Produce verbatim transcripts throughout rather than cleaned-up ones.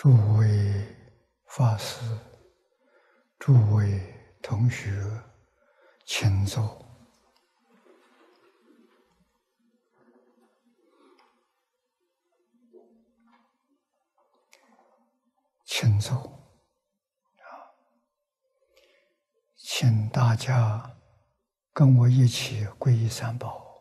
诸位法师、诸位同学，请坐。请坐啊！请大家跟我一起皈依三宝。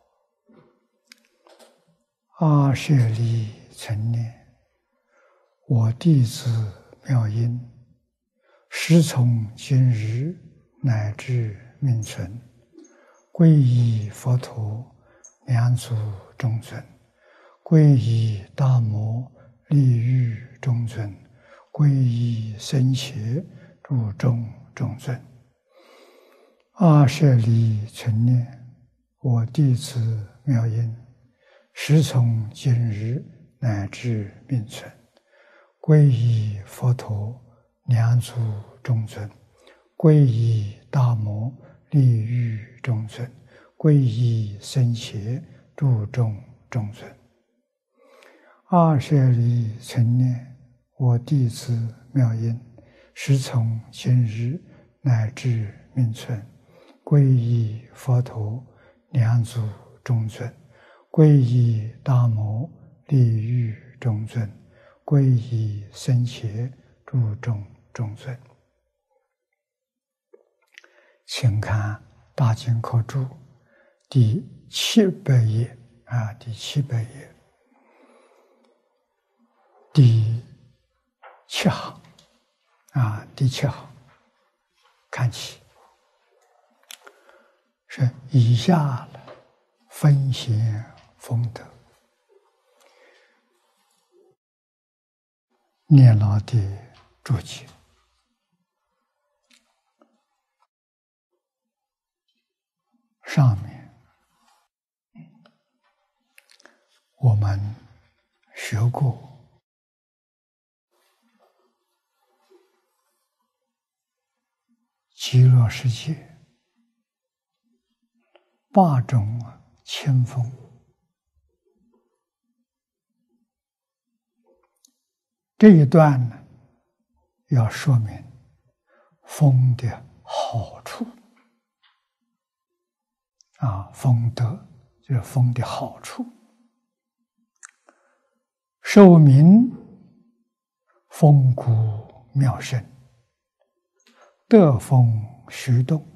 阿舍利成念，我弟子妙音，师从今日乃至命存，皈依佛陀，两祖中尊；皈依大摩，利欲中尊；皈依僧伽，注中中尊。阿舍利成念，我弟子妙音，师从今日乃至命存，皈依佛陀，两祖中尊；皈依大摩，利欲中尊；皈依僧伽，注中中尊。阿舍利成念，我弟子妙音，师从今日乃至命存，皈依佛陀，两祖中尊；皈依大摩，利欲中尊；皈依僧伽，注中中尊。请看《大经科注》第七百页啊，第七百页第七行啊，第七行看起是以下了分贤丰德念老的注解。上面我们学过极乐世界八种清风，这一段呢，要说明风的好处啊，风德就是风的好处。寿民风骨妙胜，德风虚动，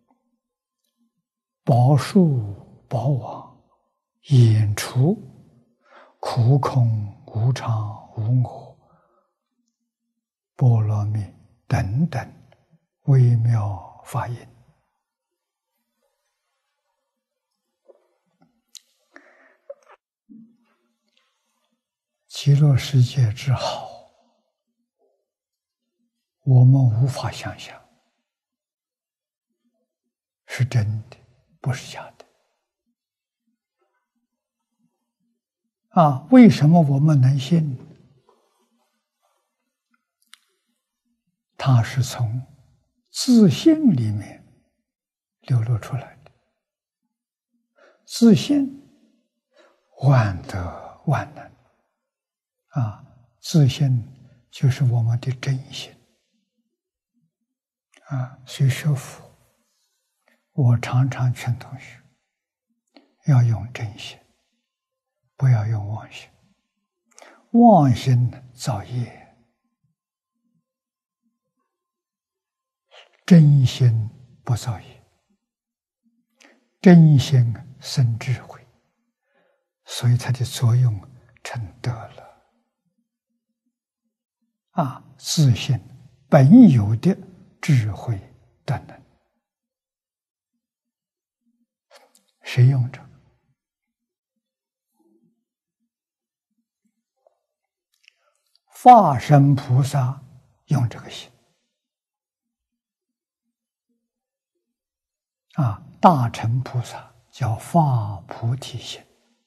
宝树宝王，演除苦空无常无我，波罗蜜等等微妙法音。极乐世界之好，我们无法想象，是真的，不是假的。啊，为什么我们能信？它是从自信里面流露出来的。自信万德万能啊，自信就是我们的真心啊。所以学佛，我常常劝同学要用真心，不要用妄心。妄心造业，真心不造业，真心生智慧，所以它的作用成德了。啊，自信本有的智慧德能，谁用着？化身菩萨用这个心啊，大乘菩萨叫发菩提心。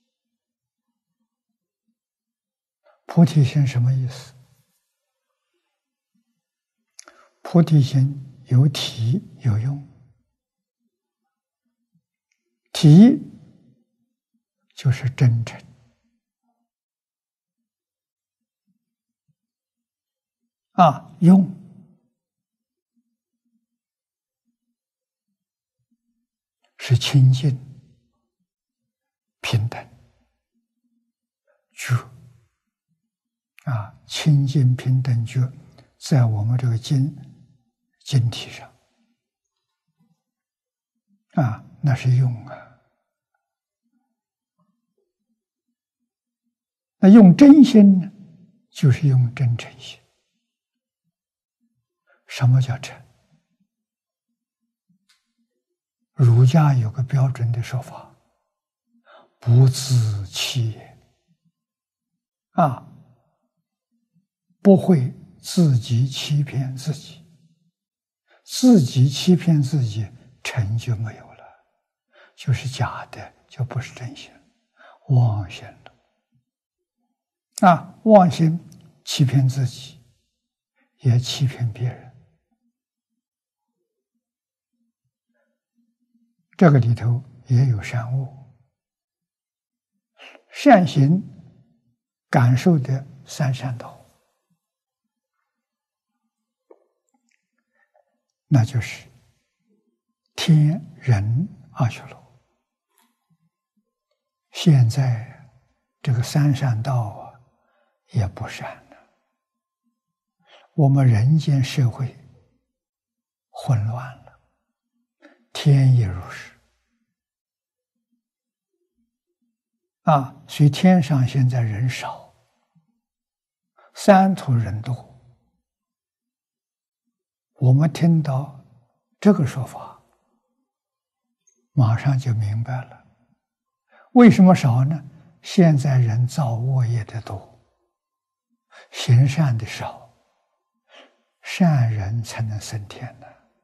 菩提心什么意思？菩提心有体有用。体就是真诚， 啊，用是清净平等觉啊，清净平等觉在我们这个经经体上啊，那是用啊。那用真心呢，就是用真诚心。什么叫诚？儒家有个标准的说法：不自欺也。啊，不会自己欺骗自己，自己欺骗自己，诚就没有了，就是假的，就不是真心，妄心了。啊，妄心欺骗自己，也欺骗别人。这个里头也有善恶，善行感受的三善道，那就是天人阿修罗。现在这个三善道啊，也不善了。我们人间社会混乱了。天也如是啊，所以天上现在人少，三途人多。我们听到这个说法，马上就明白了，为什么少呢？现在人造恶业的多，行善的少，善人才能升天呢。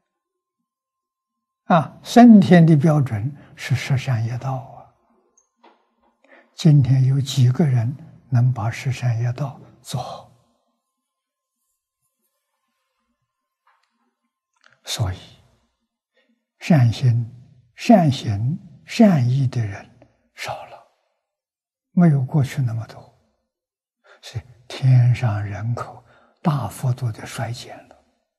啊，升天的标准是十善业道啊。今天有几个人能把十善业道做好？所以，善心、善行、善意的人少了，没有过去那么多，所以天上人口大幅度的衰减了。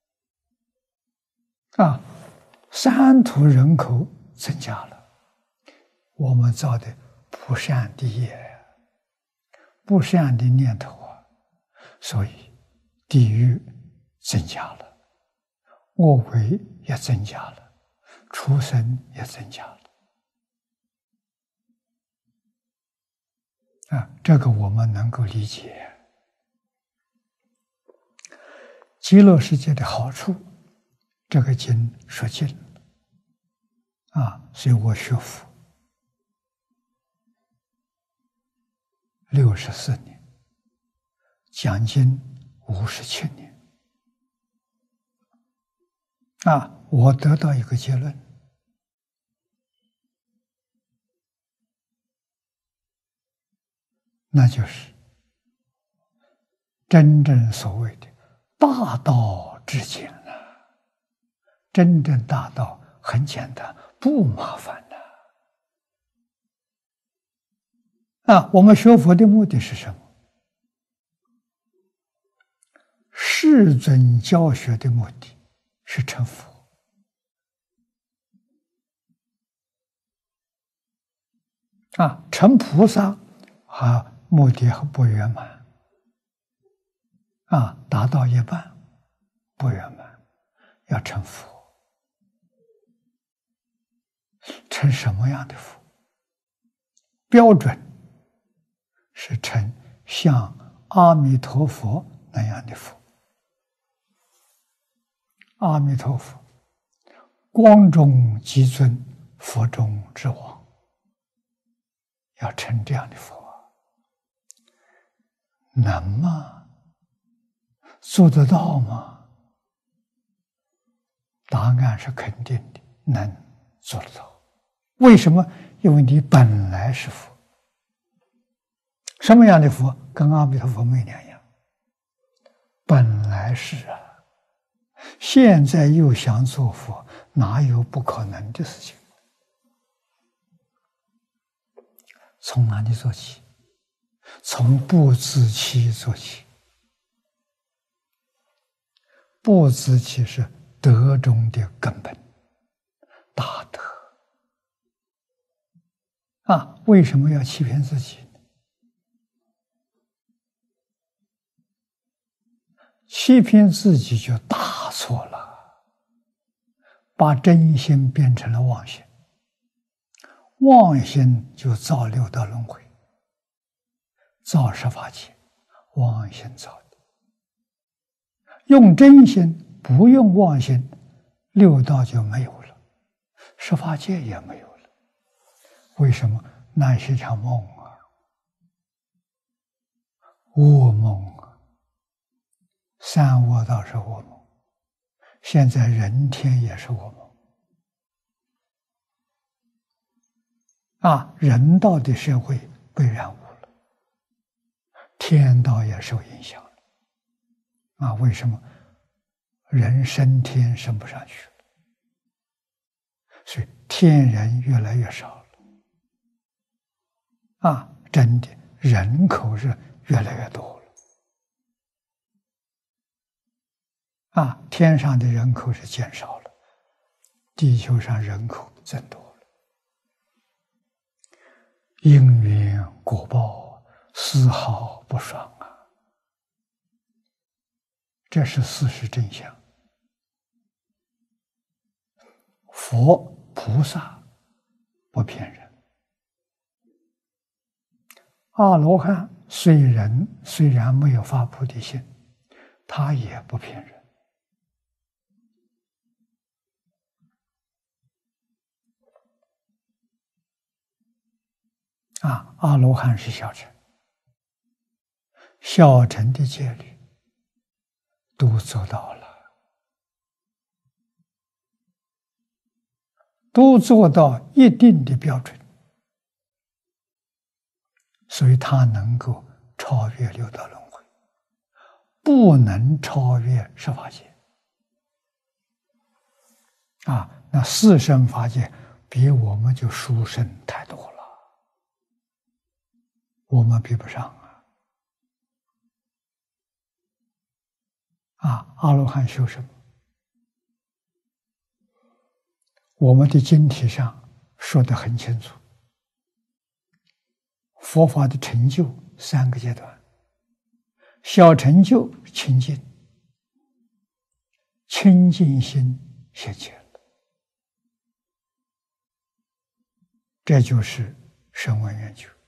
啊。三途人口增加了，我们造的不善的业，不善的念头啊，所以地狱增加了，恶鬼也增加了，畜生也增加了。啊，这个我们能够理解。极乐世界的好处，这个经说尽了。啊，所以我学佛六十四年，讲经五十七年。啊，我得到一个结论，那就是真正所谓的大道至简啊，真正大道很简单，不麻烦的。啊，我们学佛的目的是什么？世尊教学的目的是成佛。啊，成菩萨啊，目的还不圆满。啊，达到一半不圆满，要成佛。成什么样的佛？标准是成像阿弥陀佛那样的佛。阿弥陀佛，光中极尊，佛中之王，要成这样的佛，能吗？做得到吗？答案是肯定的，能做得到。为什么？因为你本来是佛。什么样的佛？跟阿弥陀佛没两样，本来是啊。现在又想做佛，哪有不可能的事情？从哪里做起？从不自欺做起。 不知其是德中的根本，大德啊！为什么要欺骗自己呢？欺骗自己就大错了，把真心变成了妄心，妄心就造六道轮回，造十法界，妄心造的。用真心，不用妄心，六道就没有了，十法界也没有了。为什么？那是一场梦啊，噩梦啊！三恶道是噩梦，现在人天也是噩梦啊！人道的社会被染污了，天道也受影响了啊！为什么？人升天升不上去了，所以天人越来越少了啊！真的，人口是越来越多了啊！天上的人口是减少了，地球上人口增多了。因缘果报，丝毫不爽啊！这是事实真相。佛菩萨不骗人，阿罗汉虽人虽然没有发菩提心，他也不骗人啊！阿罗汉是小乘，小乘的戒律都做到了，都做到一定的标准，所以他能够超越六道轮回，不能超越十法界啊！那四圣法界比我们就殊胜太多了，我们比不上啊！啊，阿罗汉修什么？我们的经题上说得很清楚，佛法的成就三个阶段：小成就清净，清净心现前了，这就是声闻缘觉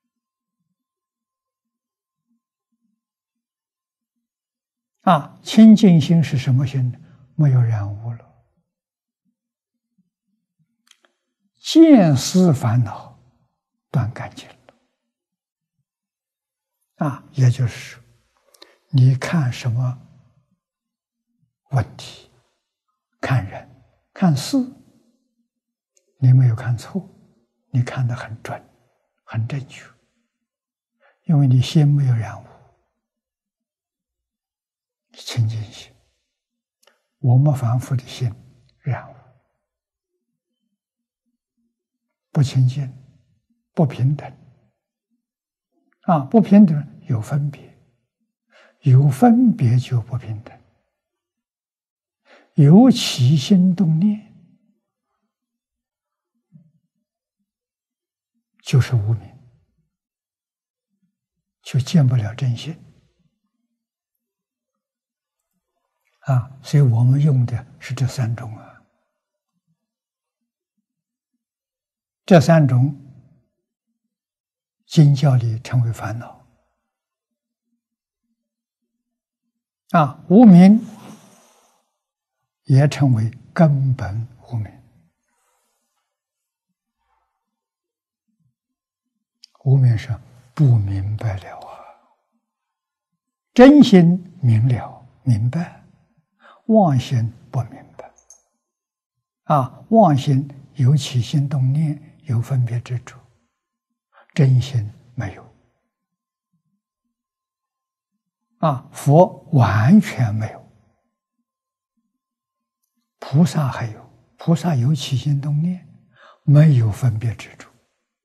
啊！清净心是什么心呢？没有染污了。见思烦恼断干净了啊！也就是说，你看什么问题，看人，看事，你没有看错，你看得很准，很正确，因为你心没有染污，清净心。我们凡夫的心染污，不清净，不平等啊！不平等有分别，有分别就不平等，有起心动念就是无明，就见不了真心啊！所以我们用的是这三种啊。这三种经教里称为烦恼啊，无明也称为根本无明。无明是不明白了啊，真心明了明白，妄心不明白啊，妄心有起心动念，有分别执着，真心没有啊！佛完全没有，菩萨还有，菩萨有起心动念，没有分别执着。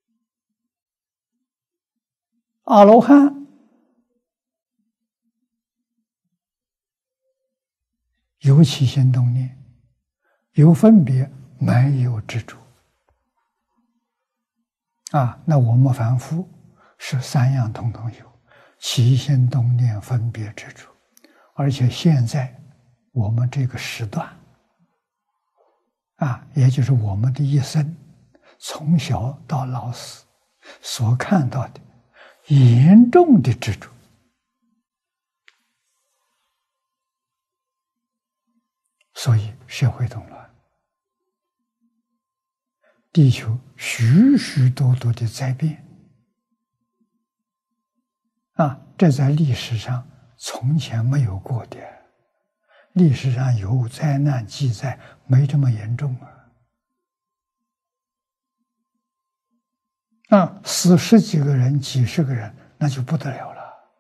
阿罗汉有起心动念，有分别，没有执着。啊，那我们凡夫是三样统统有：起心动念、分别执着。而且现在我们这个时段，啊，也就是我们的一生，从小到老死所看到的严重的执着，所以社会动乱，地球许许多多的灾变，啊，这在历史上从前没有过的，历史上有灾难记载，没这么严重啊！啊，死十几个人、几十个人，那就不得了了，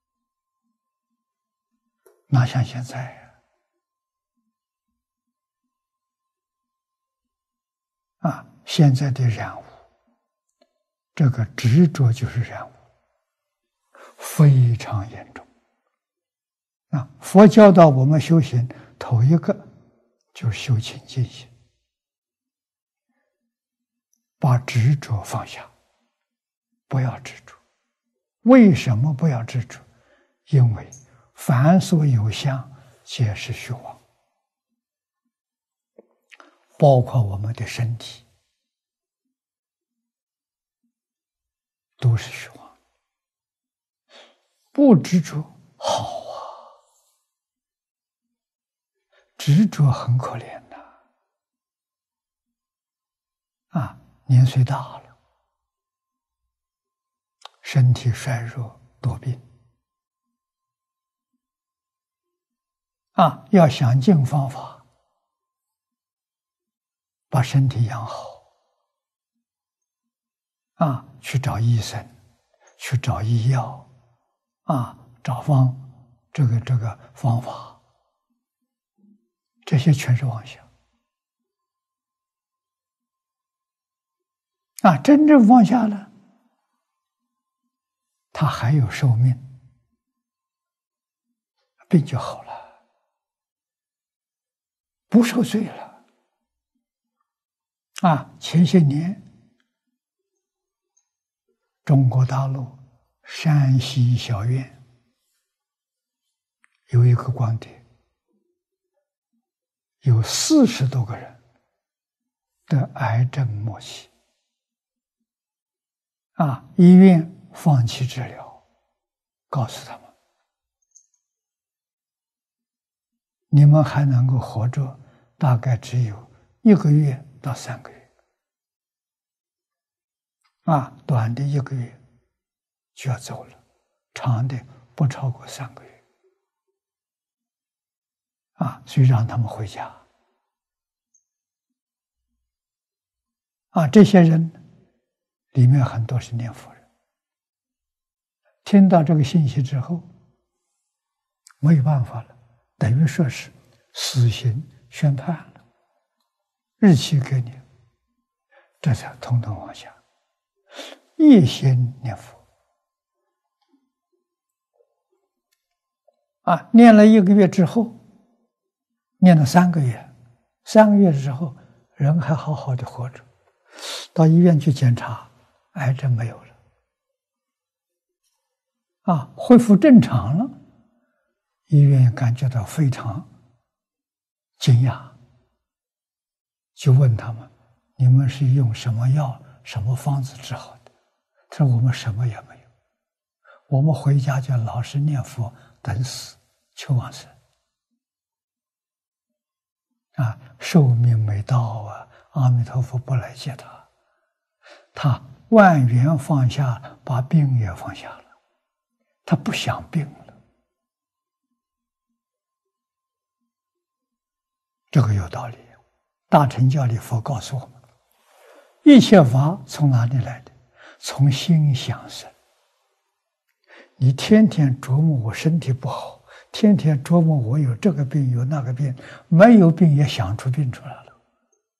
哪像现在呀？啊，现在的染污，这个执着就是染污，非常严重。啊，佛教导我们修行，头一个就是修清净心，把执着放下，不要执着。为什么不要执着？因为凡所有相，皆是虚妄，包括我们的身体，都是虚妄。不执着好啊，执着很可怜的啊，年岁大了，身体衰弱多病啊，要想尽方法把身体养好啊，去找医生，去找医药啊，找方这个这个方法，这些全是妄想啊！真正放下了，他还有寿命，病就好了，不受罪了啊！前些年，中国大陆山西小院有一个光碟，有四十多个人得癌症末期，啊，医院放弃治疗，告诉他们，你们还能够活着，大概只有一个月到三个月，啊，短的一个月就要走了，长的不超过三个月，啊，所以让他们回家。啊，这些人里面很多是念佛人，听到这个信息之后，没有办法了，等于说是死刑宣判了，日期给你，这才统统放下，一心念佛。啊，念了一个月之后，念了三个月，三个月之后，人还好好的活着，到医院去检查，癌症没有了，啊，恢复正常了。医院感觉到非常惊讶，就问他们：“你们是用什么药、什么方子治好的？”他说：“我们什么也没有，我们回家就老实念佛，等死，求往生。啊，寿命没到啊，阿弥陀佛不来接他，他万缘放下，把病也放下了，他不想病了。”这个有道理。大乘教里佛告诉我们，一切法从哪里来的？从心想生。你天天琢磨我身体不好，天天琢磨我有这个病有那个病，没有病也想出病出来了。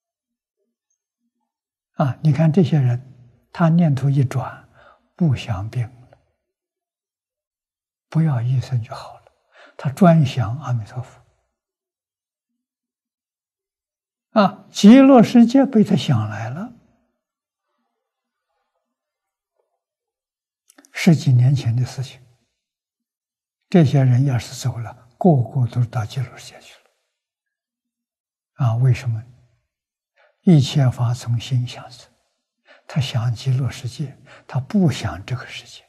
啊，你看这些人，他念头一转，不想病了，不要医生就好了，他专想阿弥陀佛。 啊，极乐世界被他想来了。十几年前的事情，这些人要是走了，个个都到极乐世界去了。啊，为什么？一切法从心想生，他想极乐世界，他不想这个世界。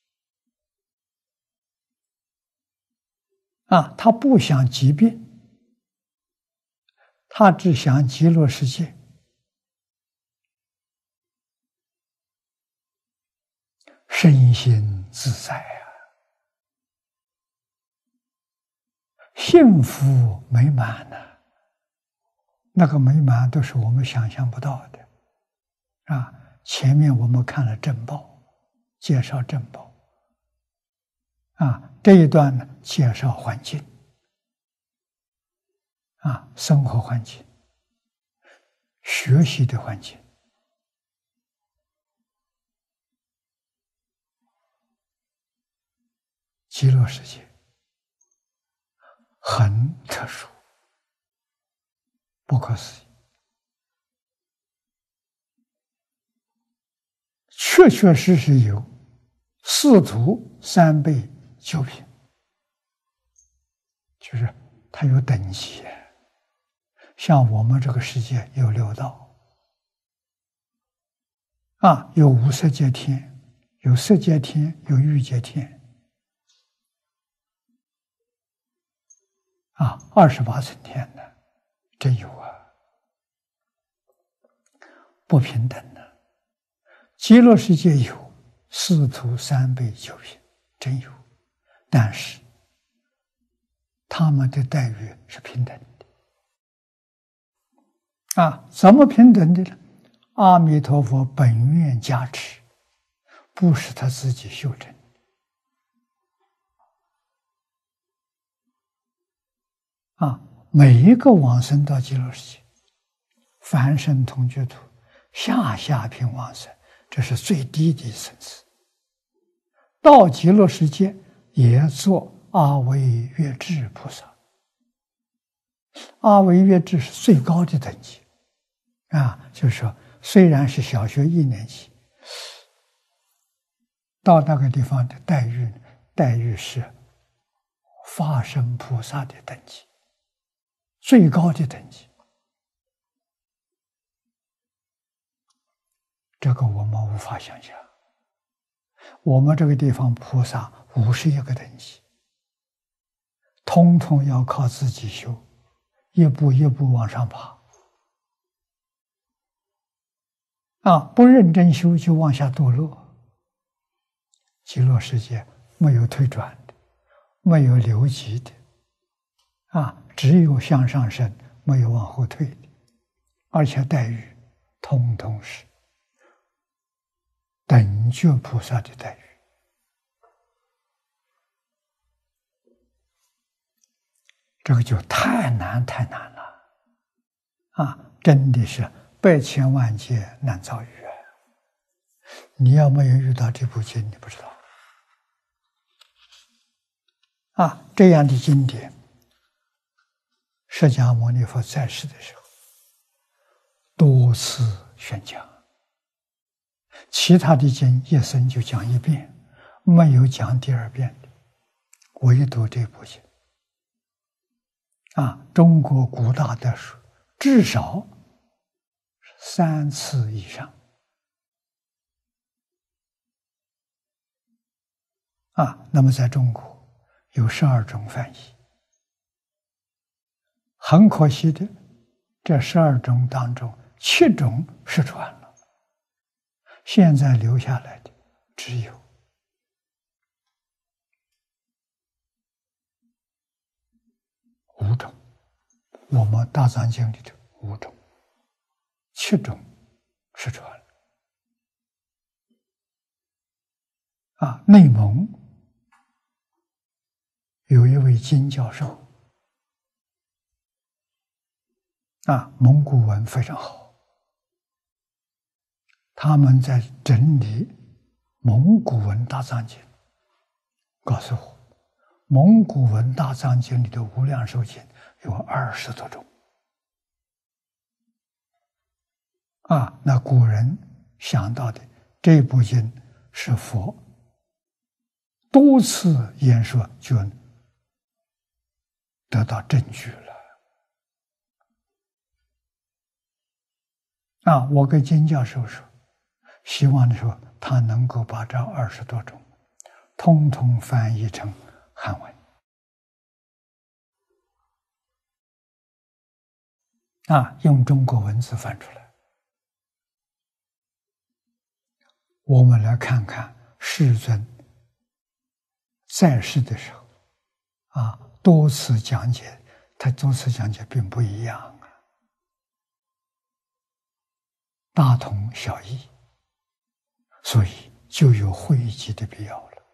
啊，他不想疾病，他只想极乐世界。身心自在啊，幸福美满呢、啊。那个美满都是我们想象不到的啊！前面我们看了正报，介绍正报啊，这一段呢介绍环境啊，生活环境、学习的环境。极乐世界很特殊，不可思议，确确实实有四土三辈九品，就是它有等级。像我们这个世界有六道啊，有无色界天，有色界天，有欲界天。啊，二十八层天呢，真有啊，不平等的。极乐世界有四土三辈九品，真有，但是他们的待遇是平等的。啊，怎么平等的呢？阿弥陀佛本愿加持，不是他自己修成。啊，每一个往生到极乐世界，凡圣同居土，下下品往生，这是最低的层次。到极乐世界也做阿惟越致菩萨，阿惟越致是最高的等级啊，就是说，虽然是小学一年级，到那个地方的待遇，待遇是法身菩萨的等级。最高的等级，这个我们无法想象。我们这个地方菩萨五十一个等级，通通要靠自己修，一步一步往上爬。啊，不认真修就往下堕落。极乐世界没有退转的，没有留级的。啊，只有向上升，没有往后退的，而且待遇通通是等觉菩萨的待遇。这个就太难太难了，啊，真的是百千万劫难遭遇啊！你要没有遇到这部经，你不知道。啊，这样的经典，释迦牟尼佛在世的时候多次宣讲，其他的经一生就讲一遍，没有讲第二遍的，唯独这部经啊，中国古大德书至少三次以上啊。那么在中国有十二种翻译，很可惜的，这十二种当中七种失传了，现在留下来的只有五种。我们大藏经里头五种，七种失传了。啊，内蒙有一位金教授，啊，蒙古文非常好，他们在整理蒙古文大藏经，告诉我，蒙古文大藏经里的无量寿经有二十多种， 啊，那古人想到的这部经是佛多次演说，就得到证据了。啊，我跟金教授说，希望的时候他能够把这二十多种通通翻译成汉文。啊，用中国文字翻出来，我们来看看世尊在世的时候，啊，多次讲解，他多次讲解并不一样啊，大同小异，所以就有汇集的必要了。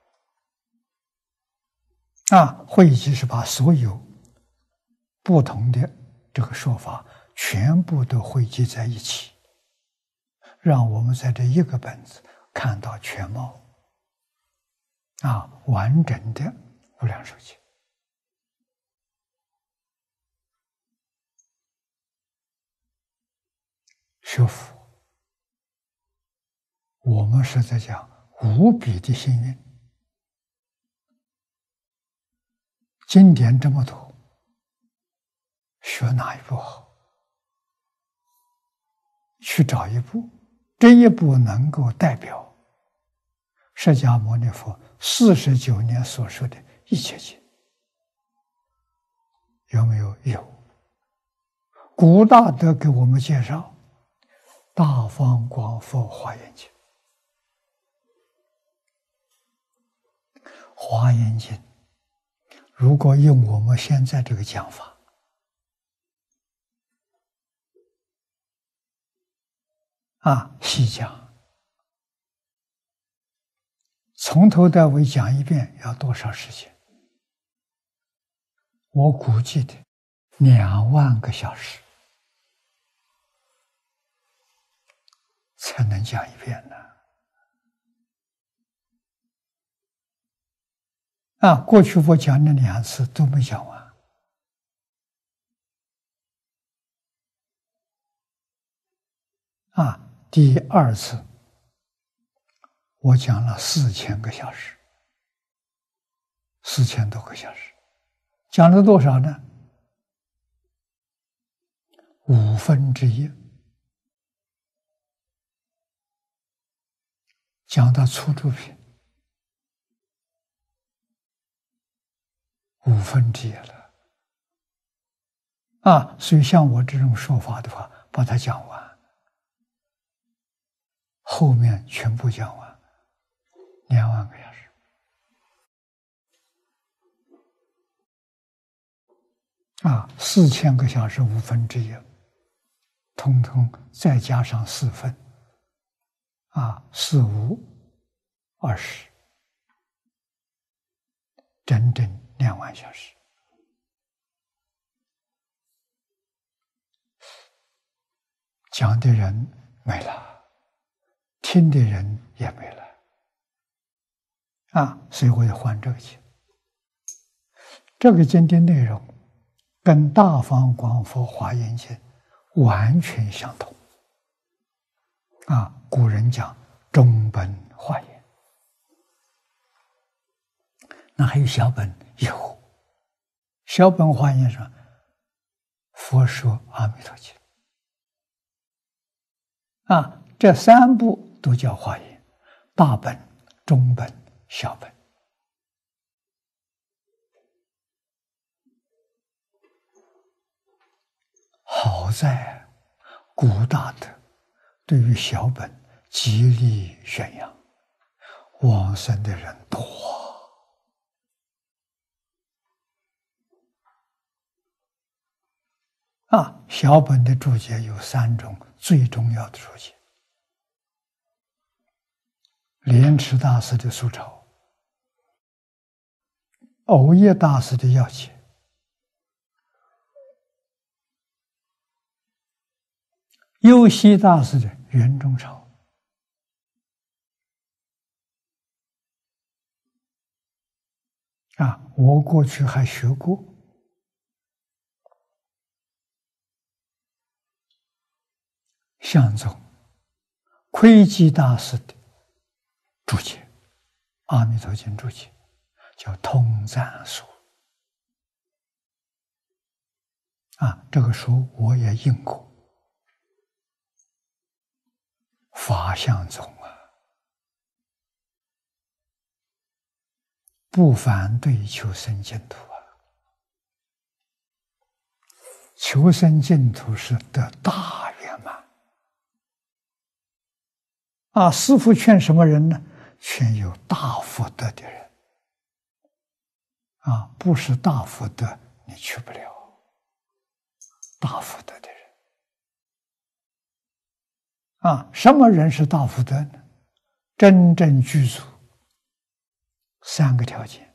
啊，汇集是把所有不同的这个说法全部都汇集在一起，让我们在这一个本子看到全貌，啊，完整的无量寿经。学佛，我们是在讲无比的幸运，经典这么多，学哪一部好？去找一部，这一部能够代表释迦牟尼佛四十九年所说的一切经，有没有？有。古大德给我们介绍《大方广佛华严经》，华严经如果用我们现在这个讲法，啊，细讲，从头到尾讲一遍要多少时间？我估计的两万个小时才能讲一遍呢。啊，过去我讲了两次都没讲完。啊，第二次我讲了四千个小时，四千多个小时，讲了多少呢？五分之一，讲到初住品，五分之一了。啊，所以像我这种说法的话，把它讲完，后面全部讲完，两万个小时。啊，四千个小时五分之一，通通再加上四分，啊，四五二十，整整两万小时。讲的人没了，听的人也没了，啊，所以我要换这个经。这个经的内容跟《大方广佛华严经》完全相同。啊，古人讲中本华严，那还有小本？有。小本华严上，佛说阿弥陀经。啊，这三部都叫华严，大本、中本、小本。好在古大德对于小本极力宣扬，往生的人多。啊，小本的注解有三种最重要的注解：莲池大师的疏钞，藕益大师的要解，幽西大师的圆中钞。啊，我过去还学过。 相宗窥基大师的注解，《阿弥陀经》注解叫通赞书啊，这个书我也印过。法相宗啊，不反对求生净土啊，求生净土是得大圆满啊。师父劝什么人呢？劝有大福德的人啊，不是大福德你去不了。大福德的人啊，什么人是大福德呢？真正具足三个条件：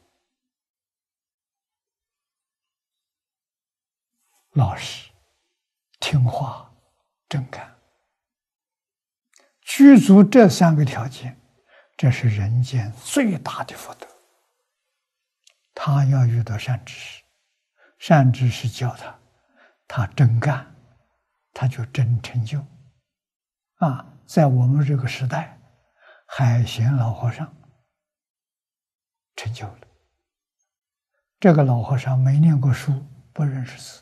老实、听话、真干。具足这三个条件，这是人间最大的福德。他要遇到善知识，善知识教他，他真干，他就真成就。啊，在我们这个时代，海贤老和尚成就了。这个老和尚没念过书，不认识字。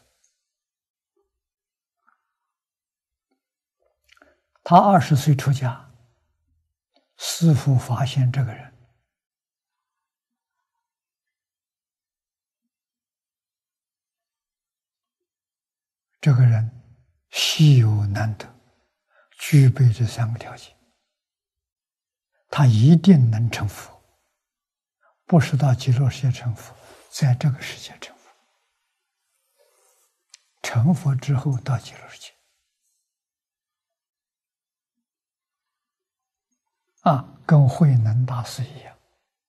他二十岁出家，师父发现这个人，这个人稀有难得，具备这三个条件，他一定能成佛。不是到极乐世界成佛，在这个世界成佛。成佛之后到极乐世界。啊，跟慧能大师一样，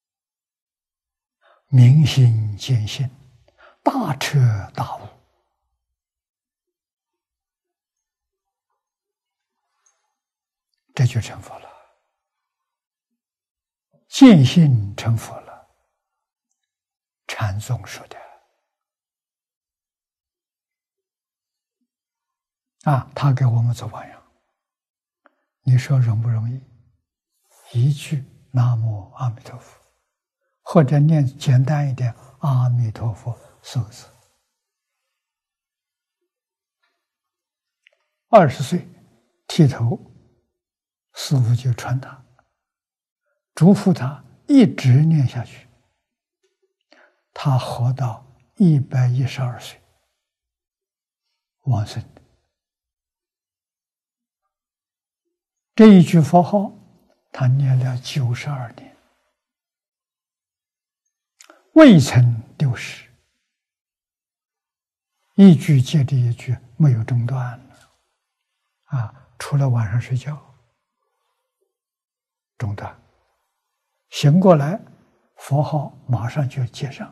明心见性，大彻大悟。这就成佛了，见性成佛了。禅宗说的啊，他给我们做榜样。你说容不容易？一句南无阿弥陀佛，或者念简单一点阿弥陀佛四个字。二十岁剃头，师父就传他，嘱咐他一直念下去。他活到一百一十二岁，往生的。这一句佛号，他念了九十二年，未曾丢失，一句接着一句，没有中断啊！除了晚上睡觉中断，醒过来，佛号马上就接上。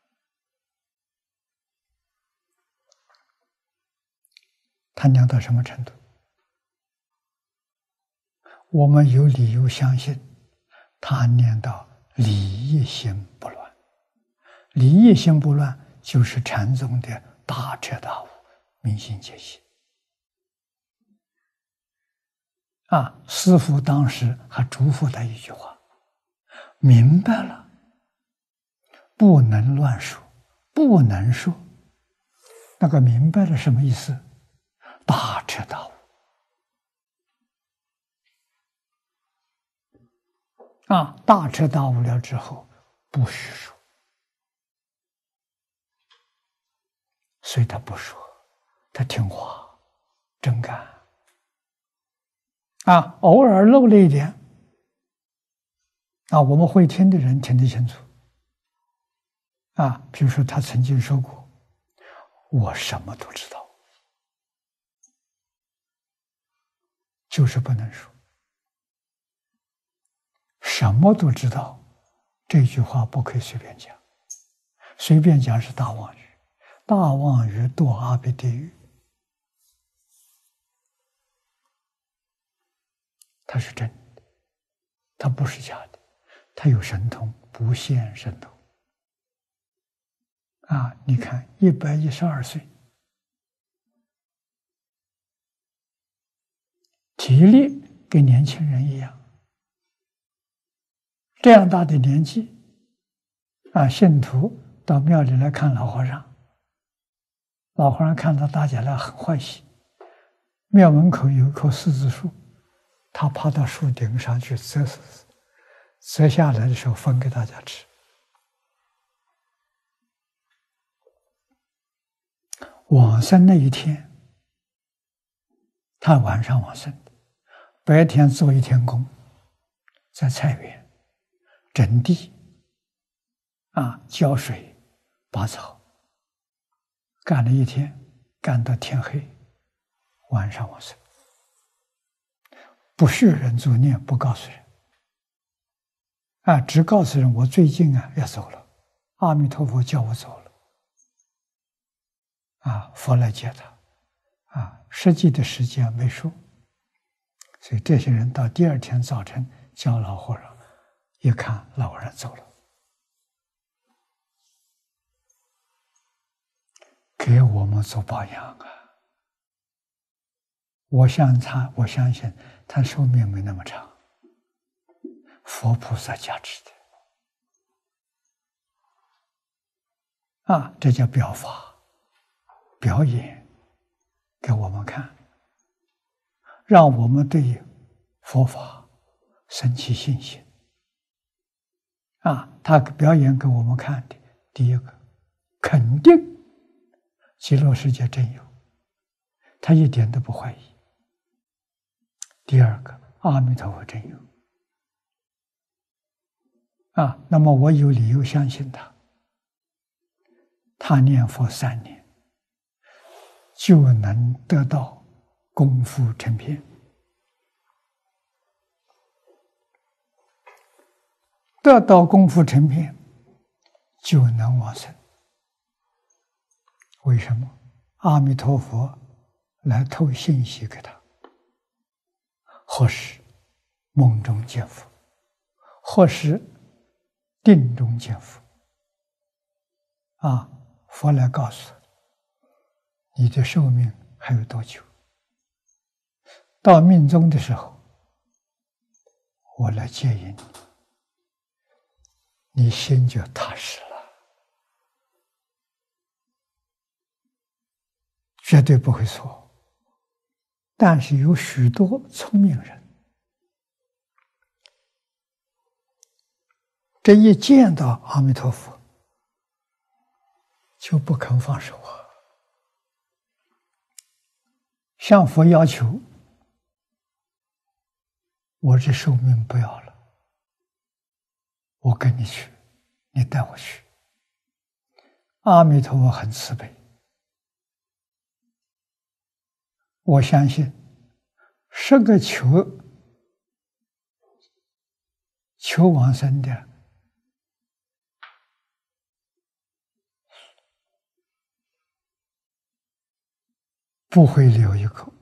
他念到什么程度？我们有理由相信，他念到理一心不乱。理一心不乱，就是禅宗的大彻大悟、明心见性。啊，师父当时还嘱咐他一句话：明白了，不能乱说，不能说。那个明白了什么意思？大彻大悟啊！大彻大悟了之后，不许说，所以他不说，他听话，真干啊！偶尔漏了一点啊，我们会听的人听得清楚啊。比如说，他曾经说过：“我什么都知道。”就是不能说，什么都知道，这句话不可以随便讲，随便讲是大妄语，大妄语堕阿鼻地狱。它是真的，它不是假的，它有神通，不现神通。啊，你看，一百一十二岁。 体力跟年轻人一样，这样大的年纪，啊，信徒到庙里来看老和尚，老和尚看到大家来很欢喜。庙门口有一棵柿子树，他爬到树顶上去折柿子，折下来的时候分给大家吃。往生那一天，他晚上往生的，白天做一天工，在菜园整地，啊，浇水、拔草，干了一天，干到天黑，晚上往生。不许人作念，不告诉人，啊，只告诉人我最近啊要走了，阿弥陀佛叫我走了。啊，佛来接他，啊，实际的时间没说，所以这些人到第二天早晨叫老和尚，一看老和尚走了，给我们做榜样啊！我相他，我相信他寿命没那么长，佛菩萨加持的，啊，这叫表法。表演给我们看，让我们对佛法生起信心。啊，他表演给我们看的，第一个，肯定极乐世界真有，他一点都不怀疑；第二个，阿弥陀佛真有。啊，那么我有理由相信他，他念佛三年。就能得到功夫成片，得到功夫成片，就能往生。为什么？阿弥陀佛来透信息给他，或是梦中见佛，或是定中见佛。啊，佛来告诉你的寿命还有多久？到命终的时候，我来接引你，你心就踏实了，绝对不会错。但是有许多聪明人，这一见到阿弥陀佛，就不肯放手啊。向佛要求，我这寿命不要了，我跟你去，你带我去。阿弥陀佛很慈悲，我相信十个求求往生的，不会留一口。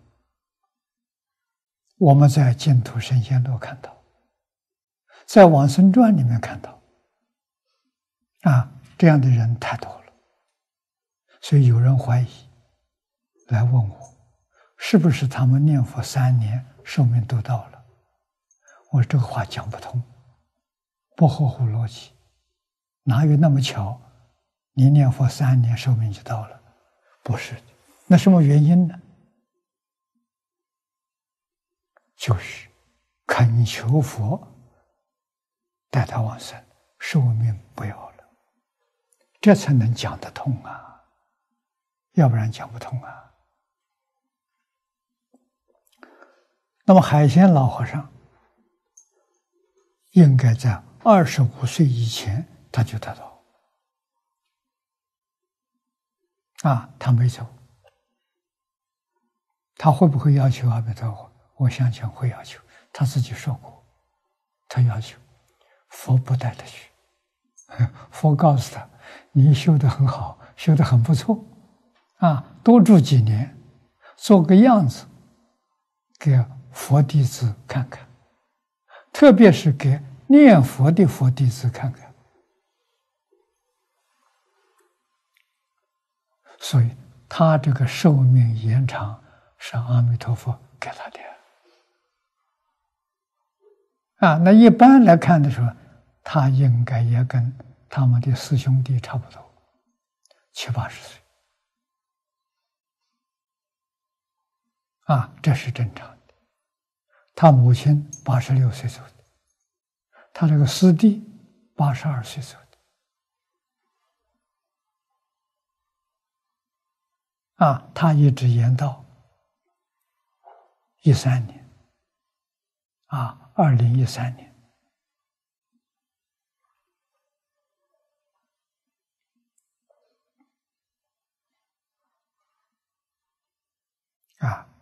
我们在净土神仙录看到，在往生传里面看到，啊，这样的人太多了。所以有人怀疑，来问我，是不是他们念佛三年寿命都到了？我说这个话讲不通，不合乎逻辑，哪有那么巧？你念佛三年寿命就到了？不是的。那什么原因呢？就是恳求佛带他往生，寿命不要了，这才能讲得通啊，要不然讲不通啊。那么海鲜老和尚应该在二十五岁以前他就得到，啊，他没走。他会不会要求阿弥陀佛？我相信会要求。他自己说过，他要求佛不带他去。佛告诉他：“你修得很好，修得很不错，啊，多住几年，做个样子，给佛弟子看看，特别是给念佛的佛弟子看看。”所以，他这个寿命延长是阿弥陀佛给他的。 啊，那一般来看的时候，他应该也跟他们的四兄弟差不多，七八十岁。啊，这是正常的。他母亲八十六岁走的，他这个师弟八十二岁走的。啊，他一直延到一三年，啊，二零一三年。啊，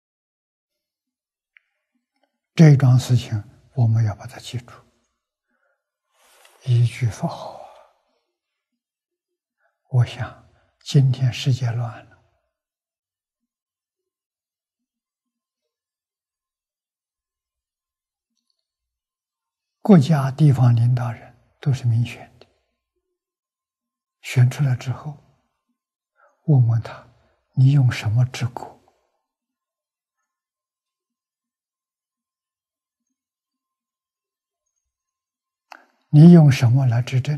这一桩事情我们要把它记住，一句佛号啊！我想今天世界乱了，国家地方领导人都是民选的，选出来之后，问问他，你用什么治国？你用什么来执政？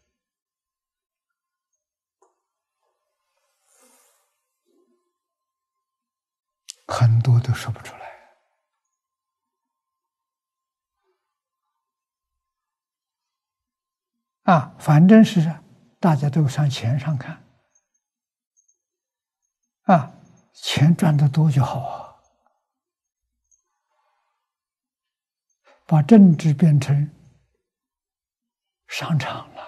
很多都说不出来。啊，反正是大家都上钱上看。啊，钱赚得多就好啊！把政治变成商场了，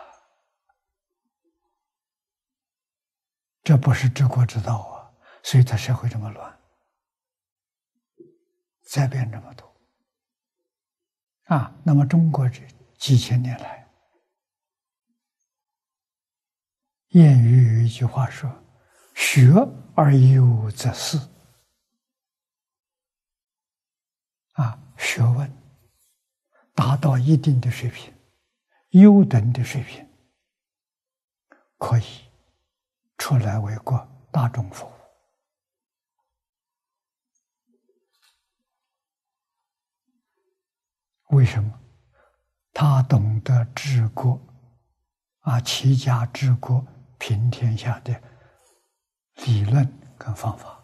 这不是治国之道啊！所以他社会这么乱，再变这么多。啊，那么中国这几千年来，谚语有一句话说：“学而优则仕。”啊，学问达到一定的水平，优等的水平，可以出来为国大众服务。为什么？他懂得治国，啊，齐家治国平天下的理论跟方法。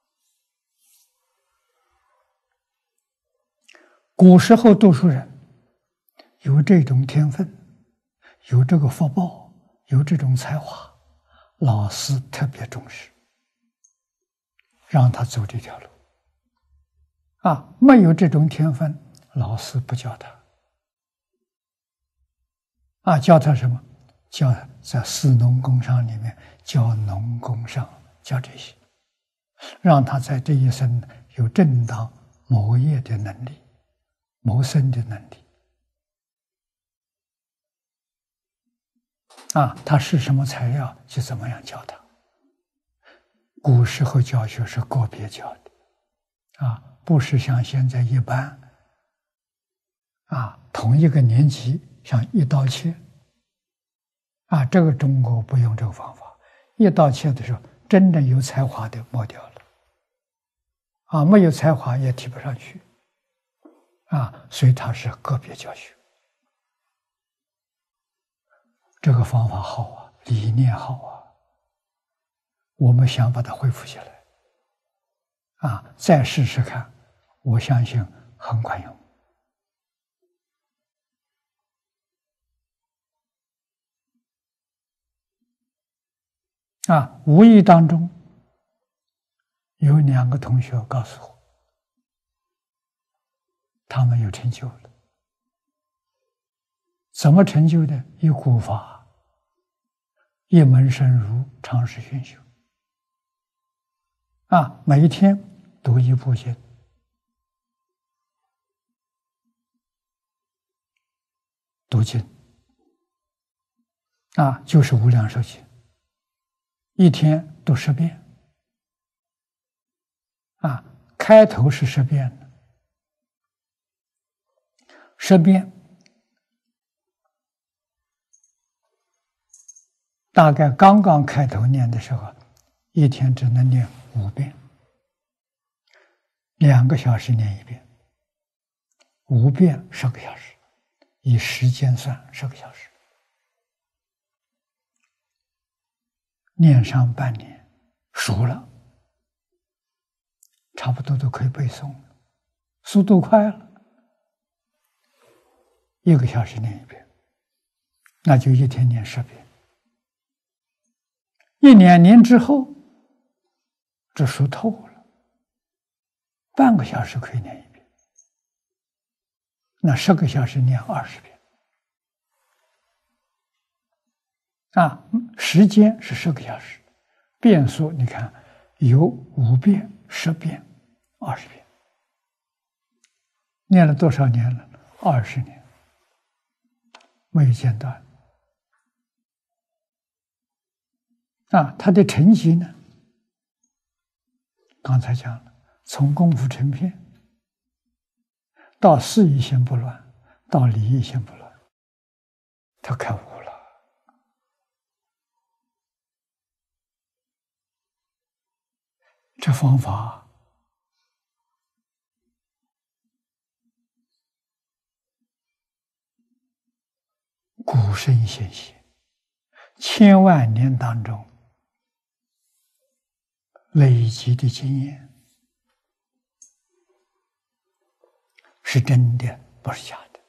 古时候读书人有这种天分，有这个福报，有这种才华，老师特别重视，让他走这条路。啊，没有这种天分，老师不教他。啊，教他什么？教他在士农工商里面教农工商，教这些，让他在这一生有正当谋业的能力，谋生的能力。啊，他是什么材料，就怎么样教他。古时候教学是个别教的，啊，不是像现在一般，啊，同一个年级像一刀切。啊，这个中国不用这个方法，一刀切的时候，真正有才华的抹掉了，啊，没有才华也提不上去，啊，所以它是个别教学。这个方法好啊，理念好啊，我们想把它恢复起来，啊，再试试看，我相信很管用。啊，无意当中有两个同学告诉我，他们有成就了。怎么成就的？以古法，一门深入，长时熏修。啊，每一天读一部经，读经，啊，就是无量寿经。一天读十遍，啊，开头是十遍的，十遍大概刚刚开头念的时候，一天只能念五遍，两个小时念一遍， 五遍十个小时，以时间算十个小时，念上半年熟了，差不多都可以背诵了，速度快了，一个小时念一遍，那就一天念十遍。一两年之后，这熟透了，半个小时可以念一遍，那十个小时念二十遍。啊，时间是十个小时，遍数你看有五遍、十遍、二十遍，念了多少年了？二十年，没有间断。啊，他的成绩呢？刚才讲了，从功夫成片，到事一心不乱，到理一心不乱，他开悟了。这方法古圣先贤千万年当中累积的经验是真的，不是假的。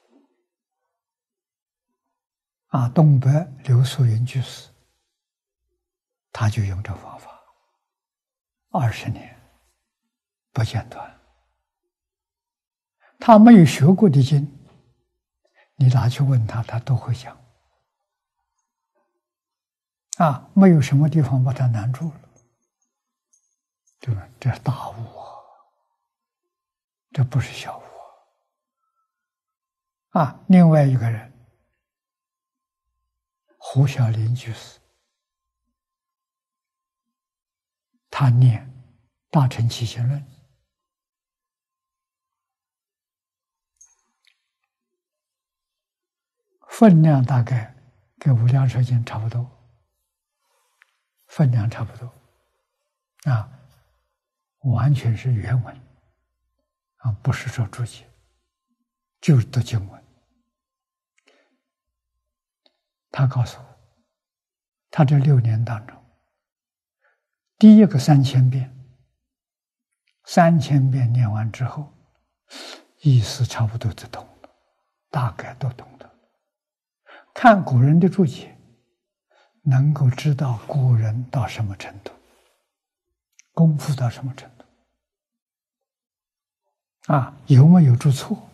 啊，东北刘素云居士，他就用这方法，二十年不间断。他没有学过的经，你拿去问他，他都会讲。啊，没有什么地方把他难住了，对吧？这是大悟啊，这不是小悟啊！啊，另外一个人，胡小林居士，他念《大乘起信论》，分量大概跟《无量寿经》差不多，分量差不多，啊，完全是原文，啊，不是说注解，就是读经文。他告诉我，他这六年当中，第一个三千遍，三千遍念完之后，意思差不多就懂了，大概都懂得。看古人的注解，能够知道古人到什么程度，功夫到什么程度，啊，有没有注错，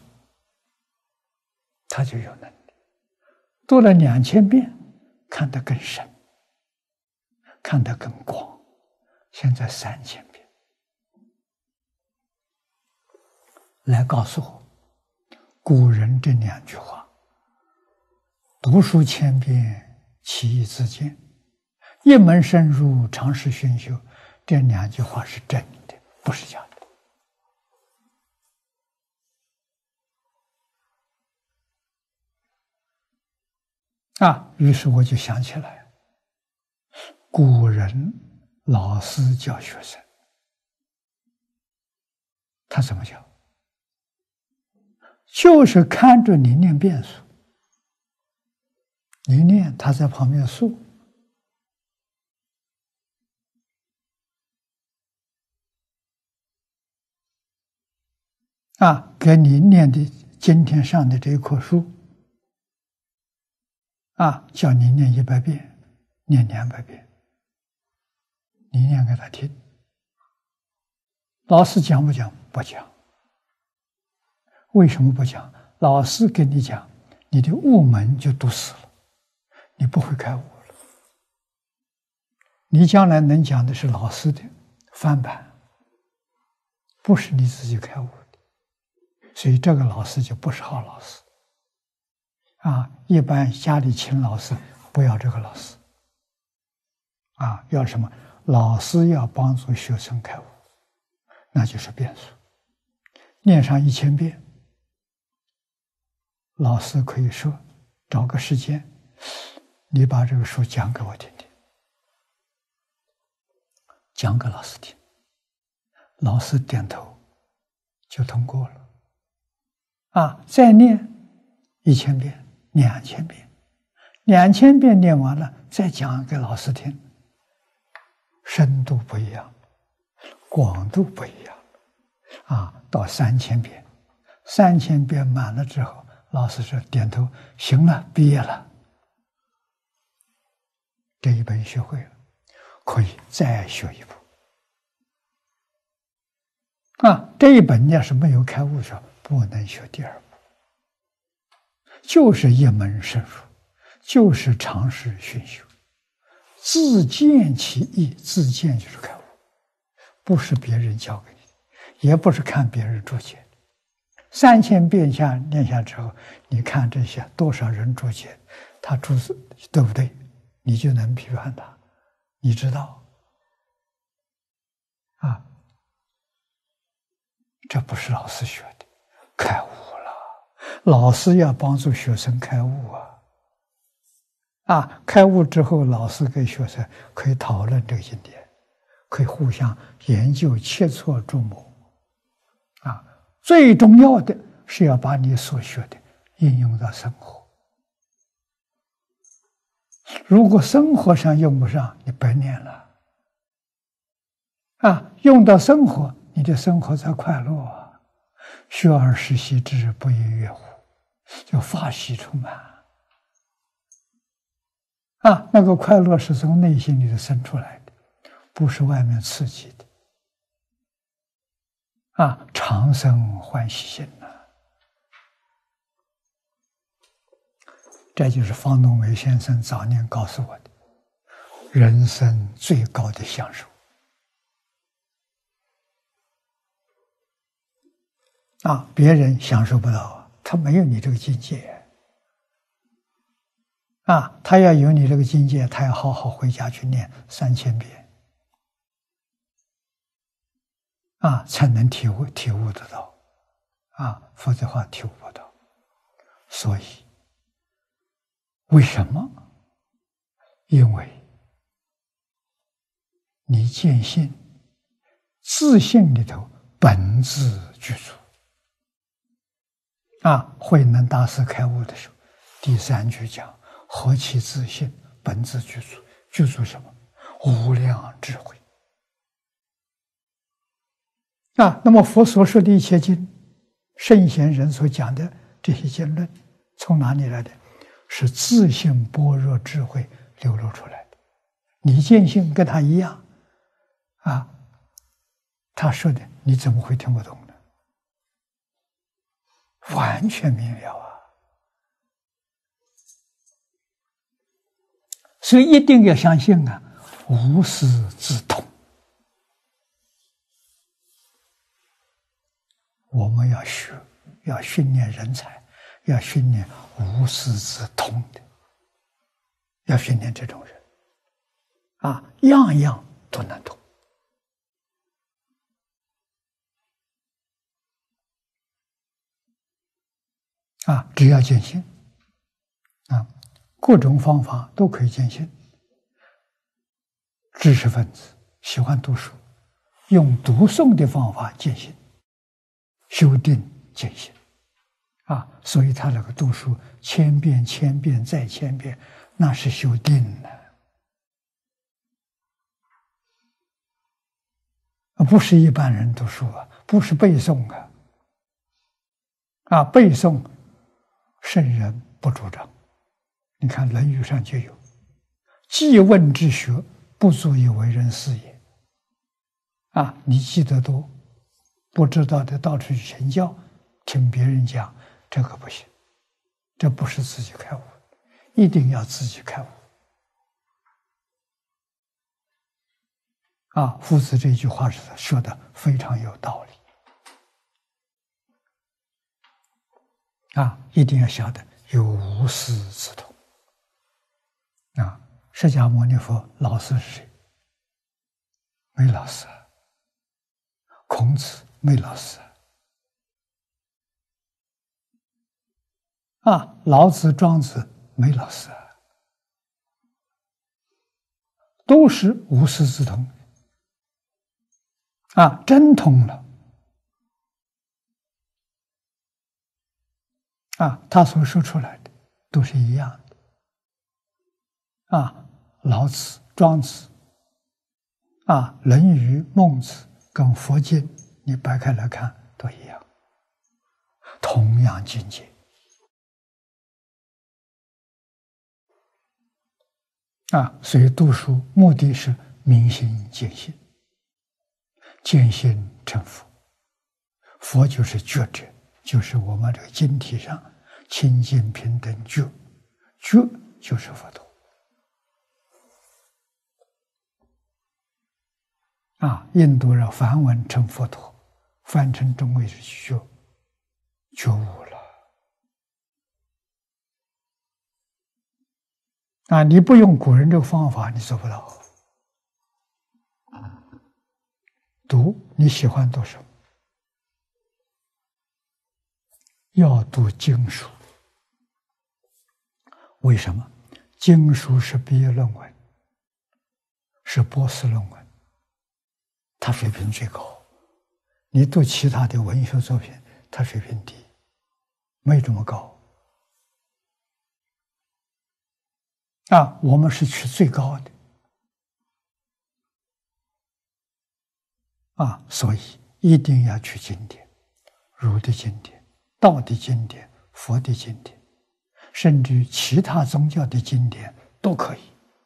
他就有能力。读了两千遍，看得更深，看得更广。现在三千遍，来告诉我，古人这两句话：“读书千遍，其义自见；一门深入，常识熏修。”这两句话是真的，不是假的。啊，于是我就想起来，古人老师教学生，他怎么教？就是看着你念遍数，你念，他在旁边数，啊，给你念的今天上的这一棵树，啊，叫你念一百遍，念两百遍，你念给他听。老师讲不讲？不讲。为什么不讲？老师跟你讲，你的悟门就堵死了，你不会开悟了。你将来能讲的是老师的翻版，不是你自己开悟的，所以这个老师就不是好老师。啊，一般家里请老师，不要这个老师。啊，要什么？老师要帮助学生开悟，那就是遍数，念上一千遍。老师可以说，找个时间，你把这个书讲给我听听，讲给老师听，老师点头就通过了。 啊，再念一千遍、两千遍，两千遍念完了，再讲给老师听，深度不一样，广度不一样，啊，到三千遍，三千遍满了之后，老师说点头，行了，毕业了，这一本学会了，可以再学一部。啊，这一本要是没有开悟学，不能学第二部，就是一门深入，就是常识熏修，自见其意，自见就是开悟，不是别人教给你，也不是看别人注解。三千遍下念下之后，你看这些多少人注解，他注释对不对，你就能批判他，你知道啊。这不是老师学的，开悟了。老师要帮助学生开悟啊！啊，开悟之后，老师跟学生可以讨论这个经典，可以互相研究，切磋琢磨。啊，最重要的是要把你所学的应用到生活。如果生活上用不上，你白念了。啊，用到生活。你的生活才快乐啊！学而时习之，不亦说乎？就法喜充满啊！那个快乐是从内心里头生出来的，不是外面刺激的啊！常生欢喜心呐、啊！这就是方东梅先生早年告诉我的人生最高的享受。啊，别人享受不到，他没有你这个境界。啊，他要有你这个境界，他要好好回家去念三千遍，啊，才能体悟体悟得到，啊，否则的话体悟不到。所以，为什么？因为你见性，自性里头本自具足。啊，慧能大师开悟的时候，第三句讲：“何其自性，本自具足。”具足什么？无量智慧。啊，那么佛所说的一切经，圣贤人所讲的这些经论，从哪里来的？是自性般若智慧流露出来的。你见性跟他一样，啊，他说的你怎么会听不懂呢？完全明了啊！所以一定要相信啊，无师自通。我们要学，要训练人才，要训练无师自通的，要训练这种人啊，样样都能通。啊，只要见性，啊，各种方法都可以见性。知识分子喜欢读书，用读诵的方法见性，修定见性，啊，所以他那个读书千遍、千遍再千遍，那是修定呢，啊，不是一般人读书啊，不是背诵啊，啊，背诵。圣人不主张，你看《论语》上就有“记问之学，不足以为人师也”。啊，你记得多，不知道的到处去请教，听别人讲，这个不行，这不是自己开悟，一定要自己开悟。啊，夫子这句话是说的非常有道理。啊，一定要晓得有无师自通。啊，释迦牟尼佛老师是谁？没老师啊。孔子没老师啊。啊，老子、庄子没老师啊，都是无师自通。啊，真通了。 啊，他所说出来的都是一样的。啊，老子、庄子，啊，《论语》、孟子跟佛经，你掰开来看都一样，同样境界。啊，所以读书目的是明心见性，见性成佛。佛就是觉者，就是我们这个经体上清净平等觉，觉就是佛陀。啊，印度人梵文称佛陀，翻成中文是觉，觉悟了。啊，你不用古人这个方法，你做不到。读你喜欢读什么？要读经书。为什么？经书是毕业论文，是博士论文，它水平最高。你读其他的文学作品，它水平低，没这么高。啊，我们是取最高的。啊，所以一定要去经典，儒的经典、道的经典、佛的经典，甚至于其他宗教的经典都可以，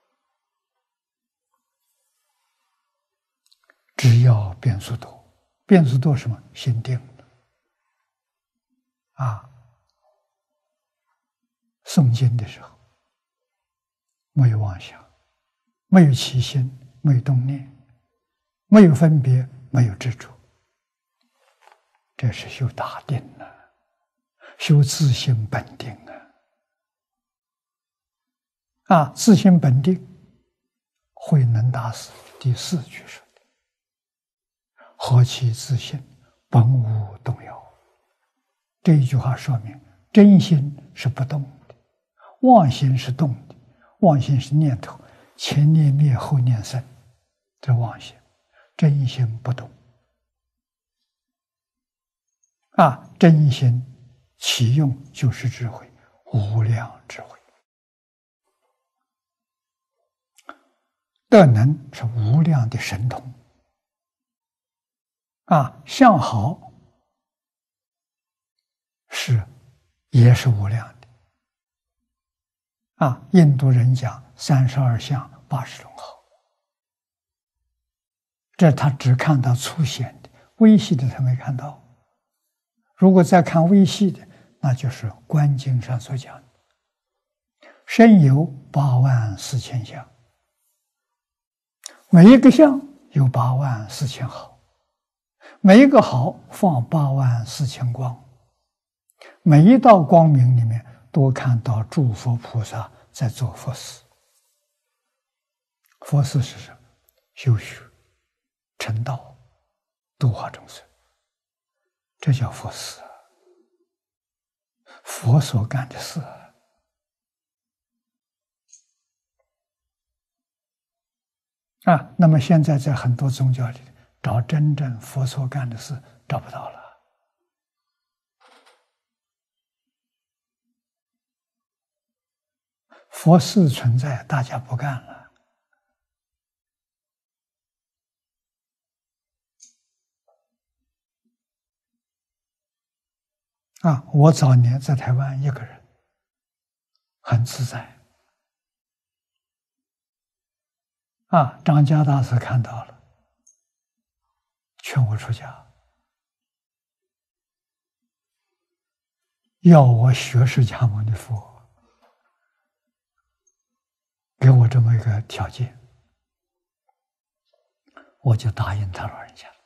只要变数多。变数多什么？心定了。啊，诵经的时候没有妄想，没有起心，没有动念，没有分别，没有执着，这是修大定啊，修自性本定啊！啊，自性本定，慧能大师第四句说的：“何其自性，本无动摇。”这一句话说明，真心是不动的，妄心是动的。妄心是念头，前念灭，后念生，这妄心。真心不动。啊，真心启用就是智慧，无量智慧。德能是无量的神通。啊，相好是也是无量的。啊，印度人讲三十二相八十种好，这他只看到粗显的，微细的他没看到。如果再看微细的，那就是《观经》上所讲的身有八万四千相，每一个相有八万四千好，每一个好放八万四千光，每一道光明里面都看到诸佛菩萨在做佛事。佛事是什么？修学、成道、度化众生，这叫佛事。佛所干的事。啊，那么现在在很多宗教里找真正佛所干的事找不到了。佛事存在，大家不干了。啊，我早年在台湾一个人，很自在。啊，张家大师看到了，劝我出家，要我学释迦牟尼佛。给我这么一个条件，我就答应他老人家。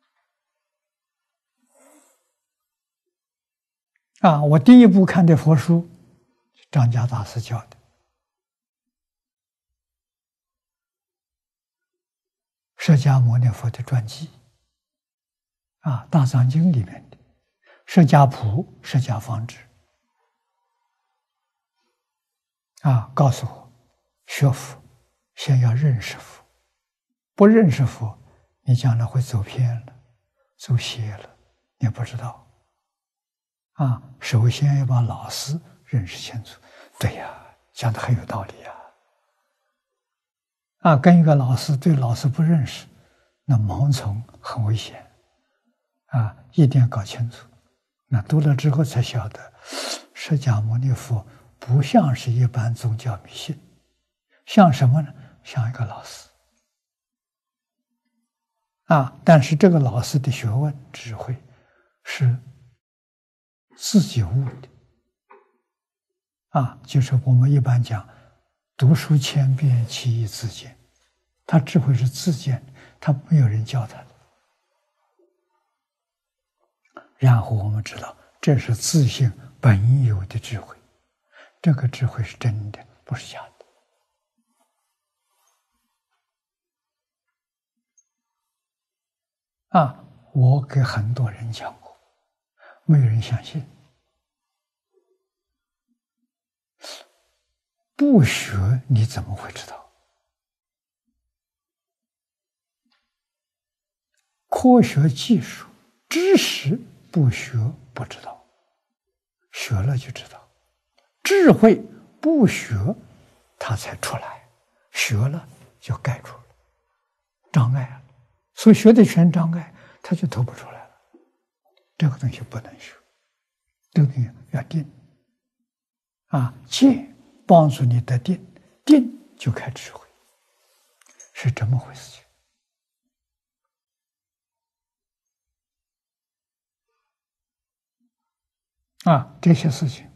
啊，我第一部看的佛书，张家大师教的，释迦牟尼佛的传记，啊，《大藏经》里面的释迦谱、释迦方志，啊，告诉我。学佛先要认识佛，不认识佛，你将来会走偏了，走邪了，你不知道。 啊，首先要把老师认识清楚。对呀，讲的很有道理呀。啊，跟一个老师对老师不认识，那盲从很危险。啊，一定要搞清楚。那读了之后才晓得，释迦牟尼佛不像是一般宗教迷信，像什么呢？像一个老师。啊，但是这个老师的学问智慧是自己悟的。啊，就是我们一般讲，读书千遍，其义自见。他智慧是自见，他没有人教他的。然后我们知道，这是自性本有的智慧，这个智慧是真的，不是假的。啊，我给很多人讲过，没有人相信。不学你怎么会知道？科学技术知识不学不知道，学了就知道。智慧不学它才出来，学了就盖住了障碍了，所以学的全障碍，它就透不出来了。这个东西不能学，这个东西要定啊，戒帮助你得定，定就开智慧，是这么回事情。啊，这些事情，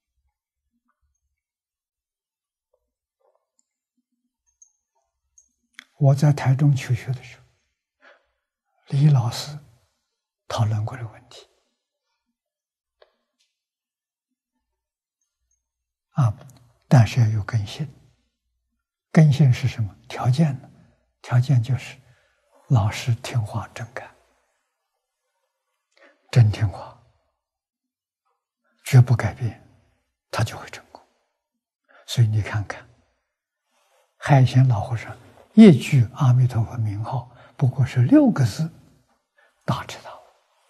我在台中求学的时候，李老师讨论过这个问题。啊，但是要有根性。根性是什么？条件呢？条件就是老师听话真干，真听话，绝不改变，他就会成功。所以你看看，海贤老和尚一句阿弥陀佛名号，不过是六个字，大彻大悟。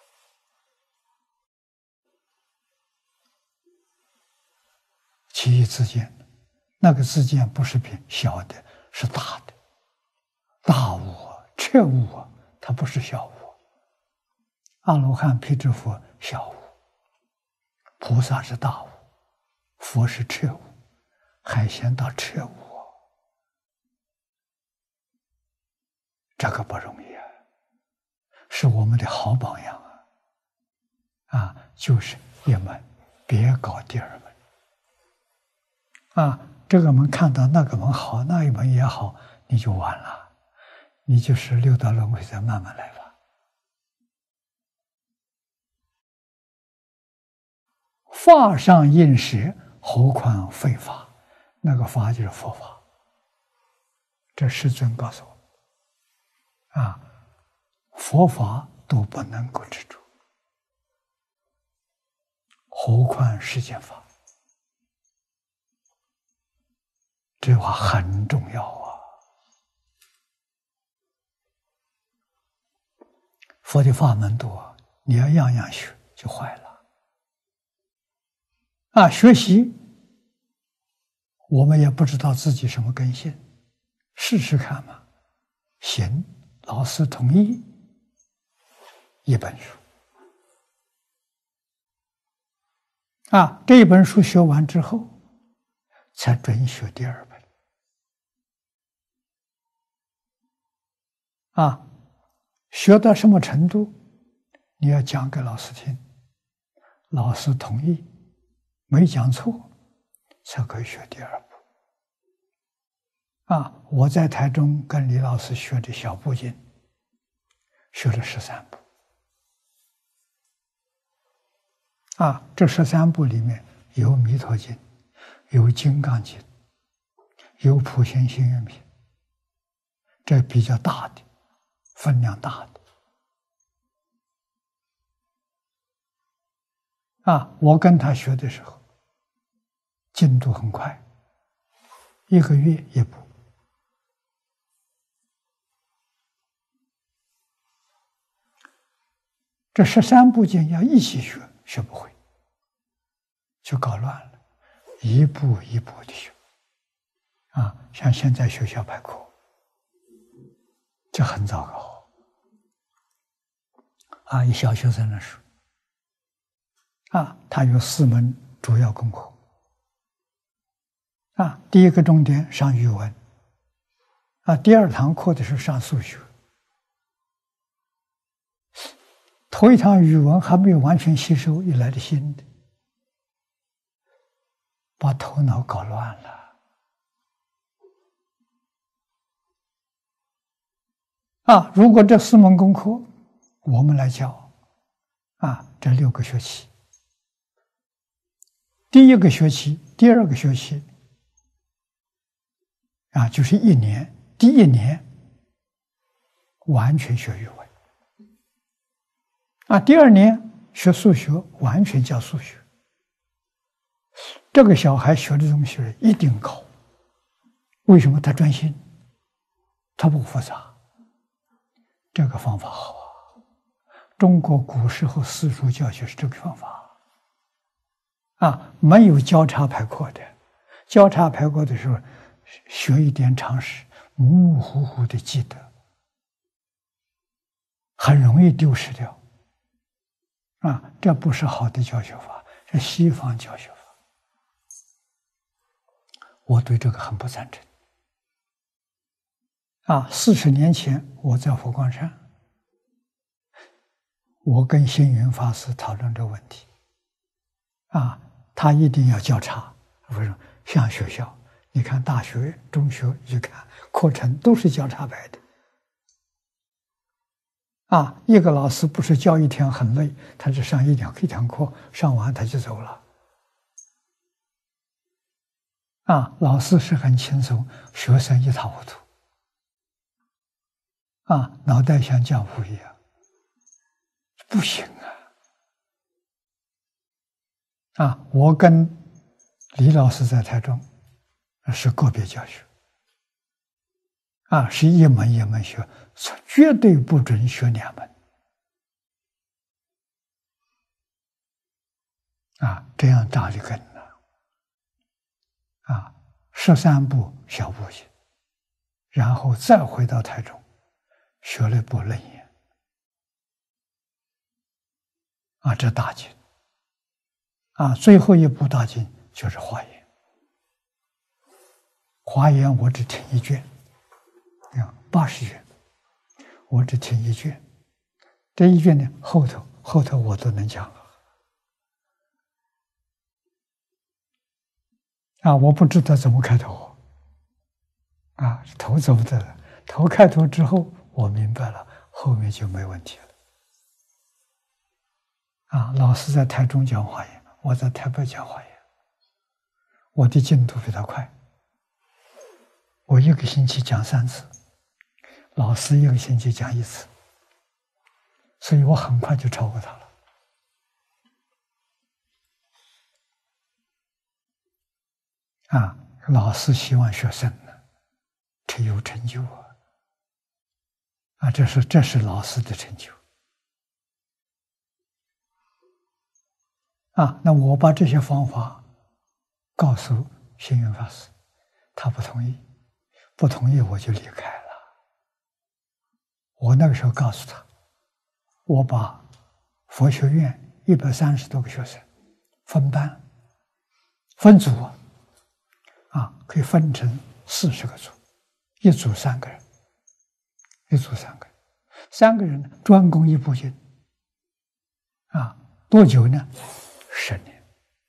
其义自见，那个自见不是偏小的，是大的，大悟啊，彻悟啊，它不是小悟。阿罗汉、辟支佛小悟，菩萨是大悟，佛是彻悟，海贤到彻悟，这个不容易啊，是我们的好榜样啊！啊，就是一门，别搞第二门。啊，这个门看到那个门好，那一门也好，你就完了，你就是六道轮回，再慢慢来吧。法上应舍，何况非法？那个法就是佛法。这世尊告诉我，啊，佛法都不能够执着，何况世间法？这话很重要啊！佛的法门多，你要样样学，就坏了。啊，学习，我们也不知道自己什么根性，试试看嘛。行，老师同意，一本书。啊，这一本书学完之后，才准学第二本。啊，学到什么程度，你要讲给老师听，老师同意，没讲错，才可以学第二部。啊，我在台中跟李老师学的小部经，学了十三部。啊，这十三部里面有《弥陀经》，有《金刚经》，有《普贤行愿品》，这比较大的，分量大的。啊，我跟他学的时候，进度很快，一个月一部。这十三部经要一起学，学不会。 就搞乱了，一步一步的学。啊，像现在学校排课，这很糟糕。啊，以小学生来说，啊，他有四门主要功课。啊，第一个重点上语文。啊，第二堂课的是上数学。头一堂语文还没有完全吸收，又来了新的，把头脑搞乱了。啊，如果这四门功课我们来教，啊，这六个学期，第一个学期、第二个学期，啊，就是一年，第一年完全学语文。啊，第二年学数学，完全教数学。这个小孩学的东西一定高，为什么？他专心，他不复杂。这个方法好啊！中国古时候私塾教学是这个方法啊，没有交叉排课的。交叉排课的时候，学一点常识，模模糊糊的记得，很容易丢失掉。啊，这不是好的教学法，是西方教学法。我对这个很不赞成。啊，四十年前我在佛光山，我跟星云法师讨论这个问题。啊，他一定要交叉，为什么？像学校，你看大学、中学，一看课程都是交叉排的。啊，一个老师不是教一天很累，他只上一两一堂课，上完他就走了。啊，老师是很轻松，学生一塌糊涂。啊，脑袋像浆糊一样，不行啊！啊，我跟李老师在台中是个别教学，啊，是一门一门学，绝对不准学两门。啊，这样扎的根呢，啊，十三部小部经，然后再回到台中。学了一部楞严，啊，这大经，啊，最后一部大经就是华严。华严我只听一卷，啊，八十卷，我只听一卷。这一卷呢，后头后头我都能讲了。啊，我不知道怎么开头，啊，头怎么的？头开头之后。我明白了，后面就没问题了。啊，老师在台中讲华严，我在台北讲华严，我的进度比他快。我一个星期讲三次，老师一个星期讲一次，所以我很快就超过他了。啊，老师希望学生呢，他有成就啊。啊，这是这是老师的成就啊！那我把这些方法告诉星云法师，他不同意，不同意我就离开了。我那个时候告诉他，我把佛学院一百三十多个学生分班、分组啊，可以分成四十个组，一组三个人。一组三个人，三个人呢专攻一部经，啊，多久呢？十年。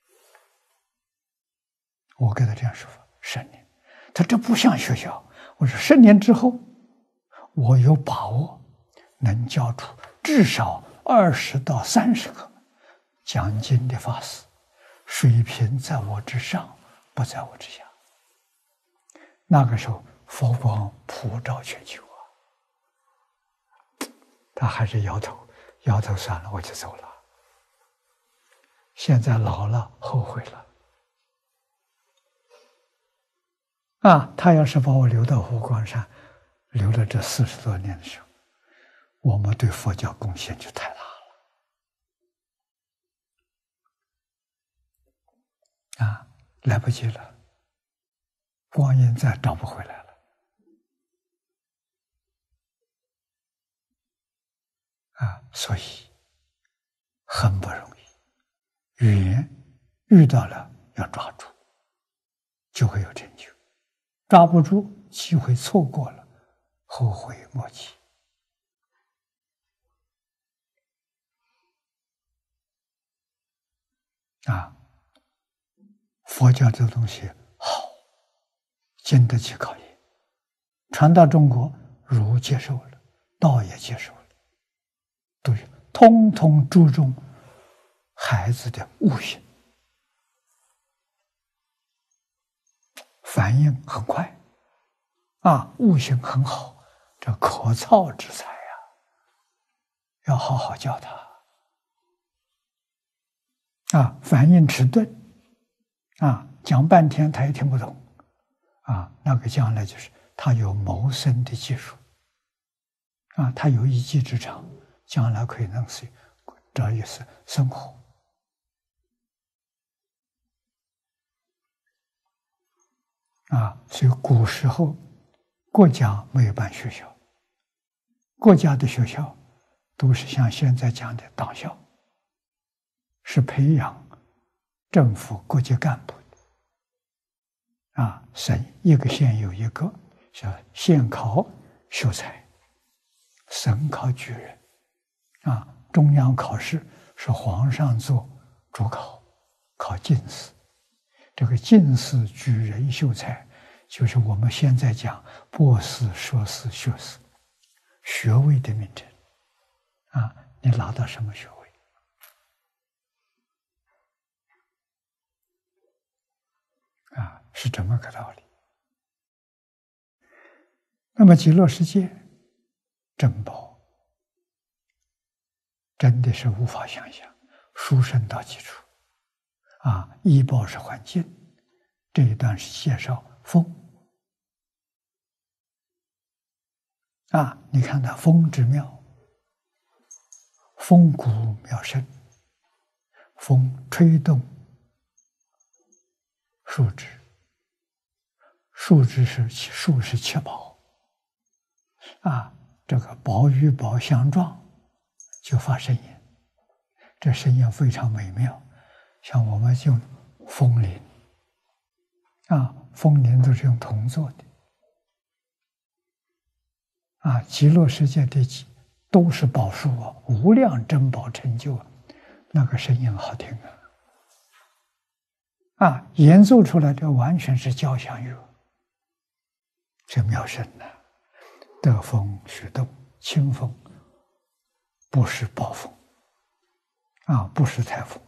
我给他这样说法，十年。他这不像学校。我说十年之后，我有把握能教出至少二十到三十个讲经的法师，水平在我之上，不在我之下。那个时候，佛光普照全球。他还是摇头，摇头算了，我就走了。现在老了，后悔了。啊，他要是把我留到佛光山，留了这四十多年的时候，我们对佛教贡献就太大了。 来不及了，光阴再找不回来了。啊，所以很不容易，缘遇到了要抓住，就会有成就；抓不住，机会错过了，后悔莫及。啊，佛教这个东西好，经得起考验。传到中国，儒接受了，道也接受了，都通通注重孩子的悟性，反应很快，啊，悟性很好，这可造之材呀，要好好教他。啊，反应迟钝，啊，讲半天他也听不懂，啊，那个将来就是他有谋生的技术，啊，他有一技之长，将来可以能是，这也是生活。啊，所以古时候国家没有办学校，国家的学校都是像现在讲的党校，是培养政府国级干部的。啊，省一个县有一个，叫县考秀才，省考举人，啊，中央考试是皇上做主考，考进士。这个进士、举人、秀才，就是我们现在讲博士、硕士、学士，学位的名称。啊，你拿到什么学位？啊，是这么个道理。那么极乐世界珍宝真的是无法想象，殊胜到极处。啊，医报是环境，这一段是介绍风。啊，你看它风之妙，风骨妙深，风吹动树枝，树枝是树是七宝，啊，这个宝与宝相撞，就发声音，这声音非常美妙。像我们用风铃，啊，风铃都是用铜做的，啊，极乐世界的都是宝树啊，无量珍宝成就啊，那个声音好听啊，啊，演奏出来的完全是交响乐，这妙声呐，得风许动，清风，不是暴风，啊，不是台风。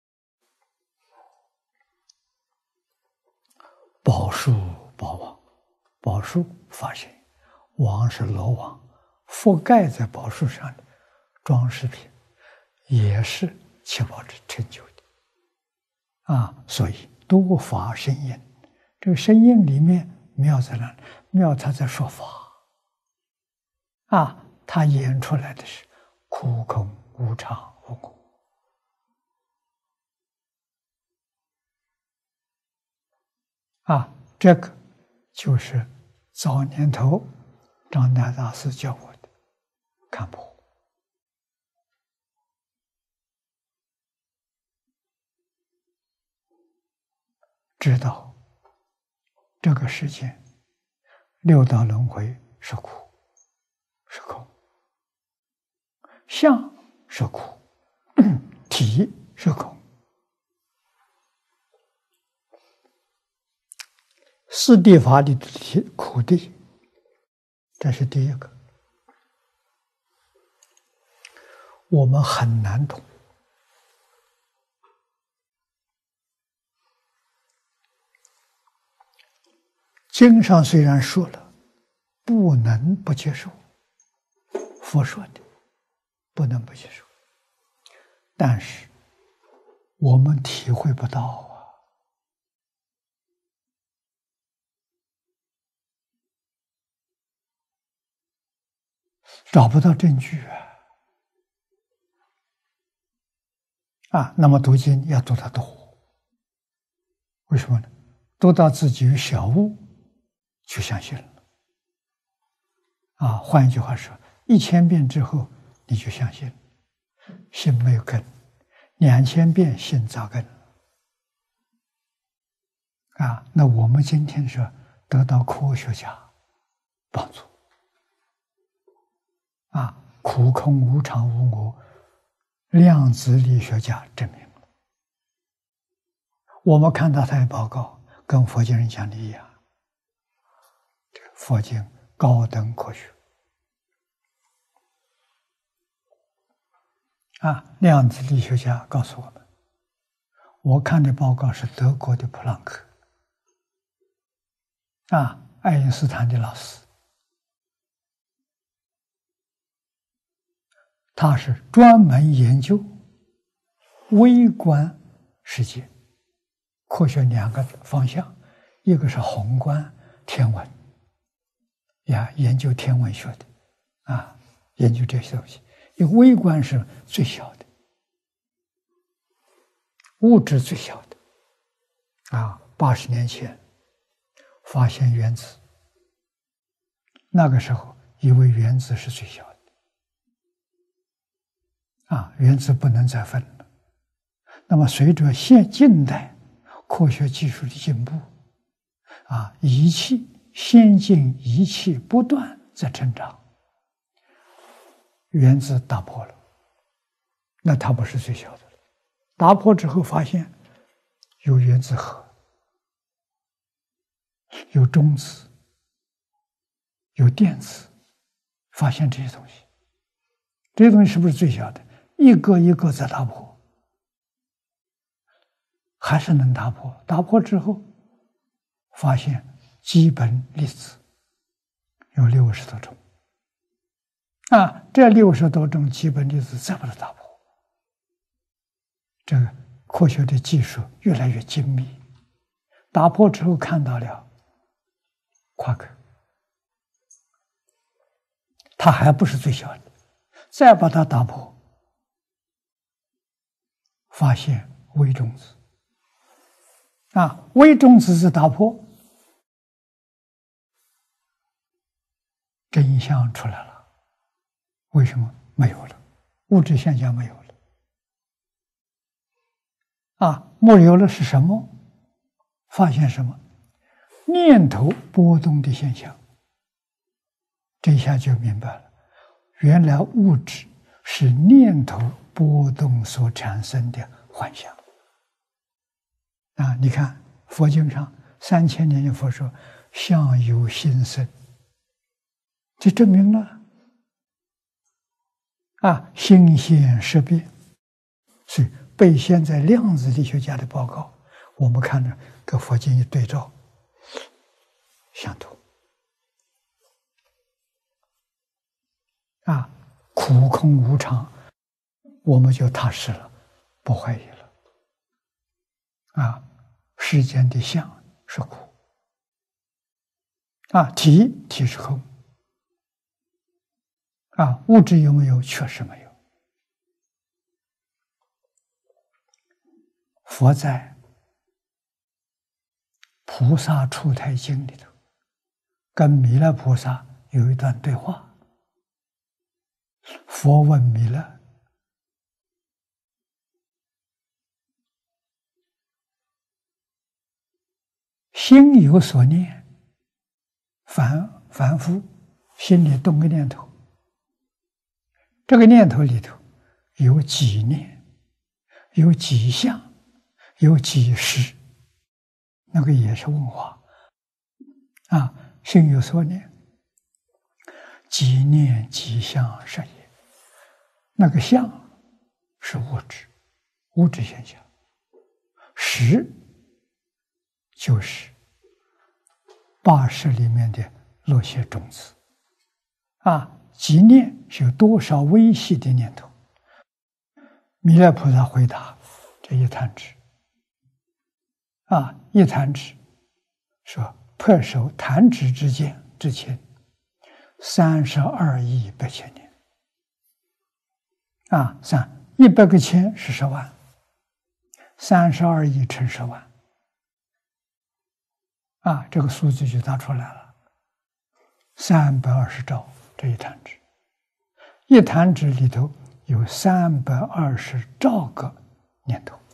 宝树宝王，宝树发现，王是罗网，覆盖在宝树上的装饰品，也是七宝之成就的。啊，所以多发声音，这个声音里面妙在哪？妙他在说法。啊，他演出来的是空空无常无我。啊，这个就是早年头张大大师教我的看破。知道这个世界六道轮回是苦是空，相是苦，体是空。四谛法里的苦谛，这是第一个，我们很难懂。经上虽然说了，不能不接受，佛说的，不能不接受，但是我们体会不到啊。找不到证据啊！啊，那么读经要读得多， 为什么呢？读到自己有小悟，就相信了。啊，换一句话说，一千遍之后你就相信了，心没有根；两千遍心扎根。啊，那我们今天是得到科学家帮助。啊，苦空无常无我，量子力学家证明了。我们看到他的报告，跟佛经人讲的一样，这个佛经高等科学。啊，量子力学家告诉我们，我看的报告是德国的普朗克，啊，爱因斯坦的老师，他是专门研究微观世界，科学两个方向，一个是宏观天文，呀，研究天文学的，啊，研究这些东西。因为微观是最小的，物质最小的。啊，八十年前发现原子，那个时候以为原子是最小的。啊，原子不能再分了。那么随着现近代科学技术的进步，啊，仪器先进仪器不断在成长，原子打破了，那它不是最小的了。打破之后发现有原子核，有中子，有电子，发现这些东西，这些东西是不是最小的？一个一个在打破，还是能打破。打破之后，发现基本粒子有六十多种。啊，这六十多种基本粒子再把它打破，这个科学的技术越来越精密。打破之后看到了夸克，它还不是最小的，再把它打破，发现微中子。啊，微中子是打破，真相出来了。为什么没有了？物质现象没有了。啊，没有了是什么？发现什么？念头波动的现象。这一下就明白了，原来物质是念头波动所产生的幻象。啊，你看佛经上三千年的佛说相由心生，这证明了啊，心现识变。所以被现在量子力学家的报告，我们看着跟佛经一对照，相同。啊，苦空无常，我们就踏实了，不怀疑了。啊，世间的相是苦，啊，体体是空，啊，物质有没有？确实没有。佛在《菩萨出胎经》里头，跟弥勒菩萨有一段对话。佛问弥勒：“心有所念，凡凡夫心里动个念头，这个念头里头有几念，有几相，有几识，那个也是问话啊。心有所念，几念几相是也。那个相是物质，物质现象；识就是八识里面的落些种子啊。几念是有多少微细的念头？弥勒菩萨回答：这一弹指啊，一弹指，说破手弹指之间之前，三十二亿八千年啊，三一百个千是十万，三十二亿乘十万， 啊，这个数字就拿出来了，三百二十兆这一弹指，一弹指里头有三百二十兆个念头。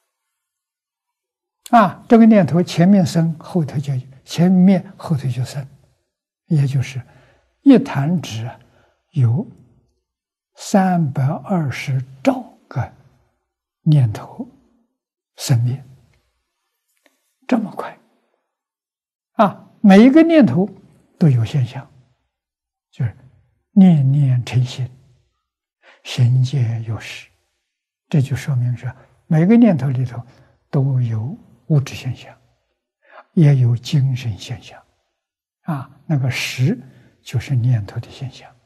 啊，这个念头前面生，后头就前面后头就生，也就是一弹指有三百二十兆个念头生灭，这么快啊！每一个念头都有现象，就是念念成心，心皆有识，这就说明是每个念头里头都有物质现象，也有精神现象，啊，那个识就是念头的现象。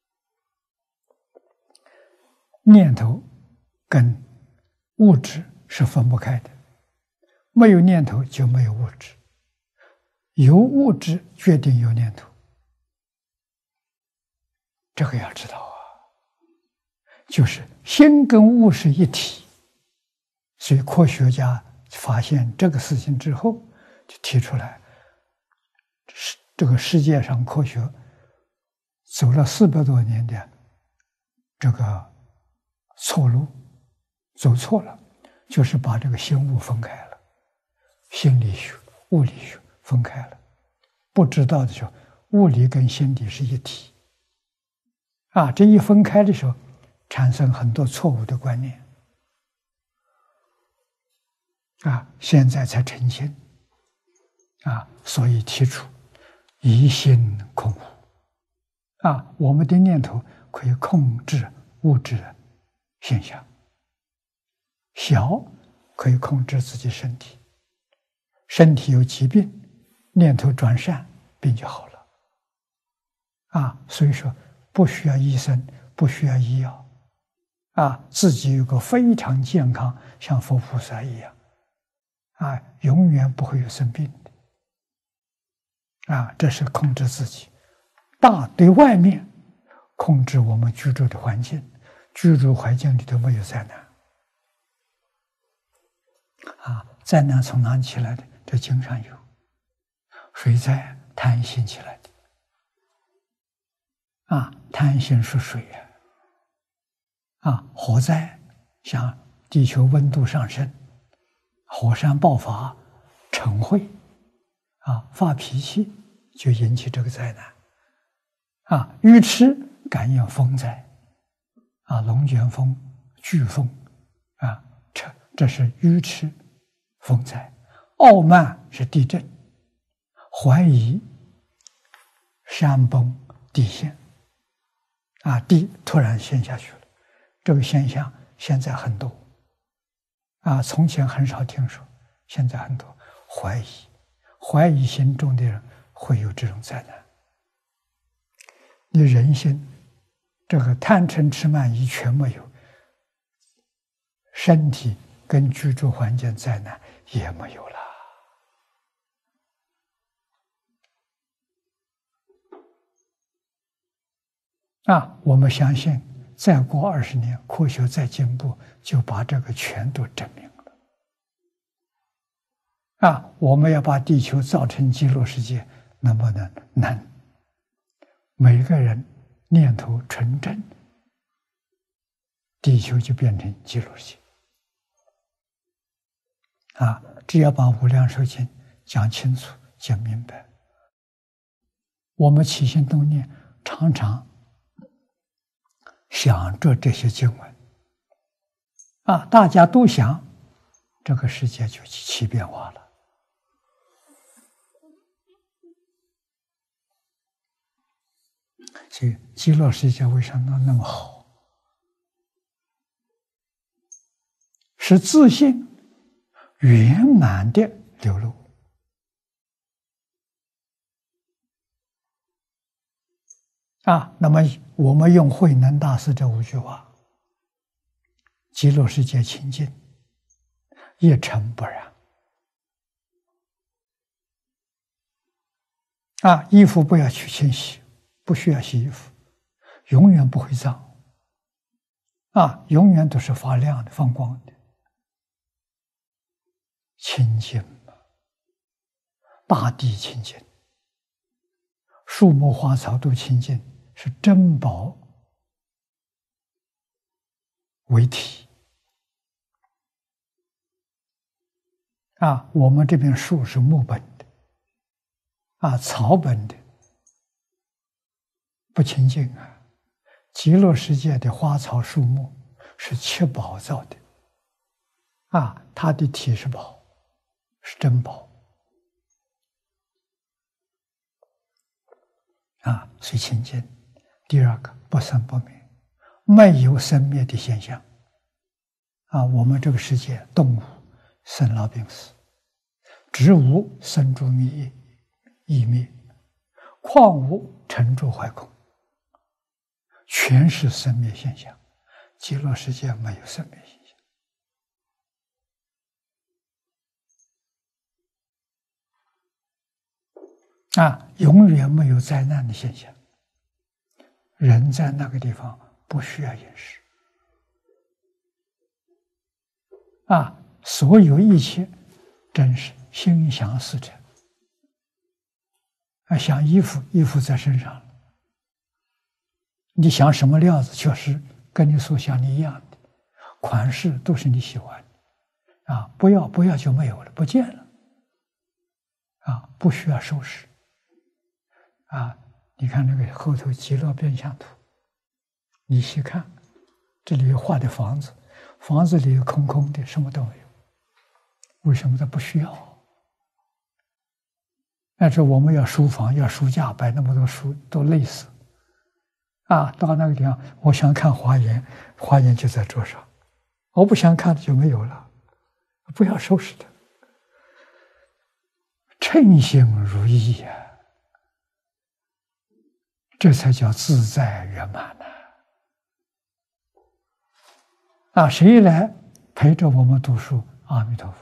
念头跟物质是分不开的，没有念头就没有物质，有物质决定有念头，这个要知道啊，就是心跟物是一体，所以科学家发现这个事情之后，就提出来，是这个世界上科学走了四百多年的这个错路，走错了，就是把这个心物分开了，心理学、物理学分开了，不知道的时候，物理跟心理是一体，啊，这一分开的时候，产生很多错误的观念。啊，现在才澄清，啊，所以提出疑心空无，啊，我们的念头可以控制物质的现象，小可以控制自己身体，身体有疾病，念头转善，病就好了，啊，所以说不需要医生，不需要医药，啊，自己有个非常健康，像佛菩萨一样。啊，永远不会有生病的，啊，这是控制自己。大对外面控制我们居住的环境，居住环境里头没有灾难。啊，灾难从哪里起来的？这经上有，水灾贪心起来的。啊，贪心是水呀。啊，火灾像地球温度上升。火山爆发、尘秽，啊，发脾气就引起这个灾难，啊，愚痴感应风灾，啊，龙卷风、飓风，啊，这这是愚痴风灾；傲慢是地震，怀疑山崩地陷，啊，地突然陷下去了，这个现象现在很多。啊，从前很少听说，现在很多怀疑，怀疑心重的人会有这种灾难。你人心这个贪嗔痴慢疑全没有，身体跟居住环境灾难也没有了。啊，我们相信。再过二十年，科学再进步，就把这个全都证明了。啊，我们要把地球造成极乐世界，能不能？能。每个人念头纯正，地球就变成极乐世界。啊，只要把《无量寿经》讲清楚、讲明白，我们起心动念，常常想着这些经文，啊，大家都想，这个世界就起变化了。所以极乐世界为什么那么好？是自信圆满的流露。啊，那么我们用慧能大师这五句话：极乐世界清净，一尘不染。啊，衣服不要去清洗，不需要洗衣服，永远不会脏。啊，永远都是发亮的、放光的，清净嘛。 大地清净，树木花草都清净，是珍宝为体。啊，我们这边树是木本的，啊，草本的不清净啊。极乐世界的花草树木是七宝造的，啊，它的体是宝，是珍宝，啊，所以清净。第二个，不生不灭，没有生灭的现象。啊，我们这个世界，动物生老病死，植物生住灭异灭，矿物成住坏空，全是生灭现象。极乐世界没有生灭现象，啊，永远没有灾难的现象。人在那个地方不需要饮食，啊，所有一切真是心想事成。啊，想衣服，衣服在身上了，你想什么料子，确实跟你所想的一样的，款式都是你喜欢的，啊，不要不要就没有了，不见了，啊，不需要收拾，啊，你看那个后头极乐变相图，你细看，这里画的房子，房子里空空的，什么都没有，为什么它不需要？但是我们要书房，要书架，摆那么多书，都累死。啊，到那个地方，我想看华严，华严就在桌上，我不想看就没有了，不要收拾它，称心如意呀、啊，这才叫自在圆满呢。啊，谁来陪着我们读书？阿弥陀佛。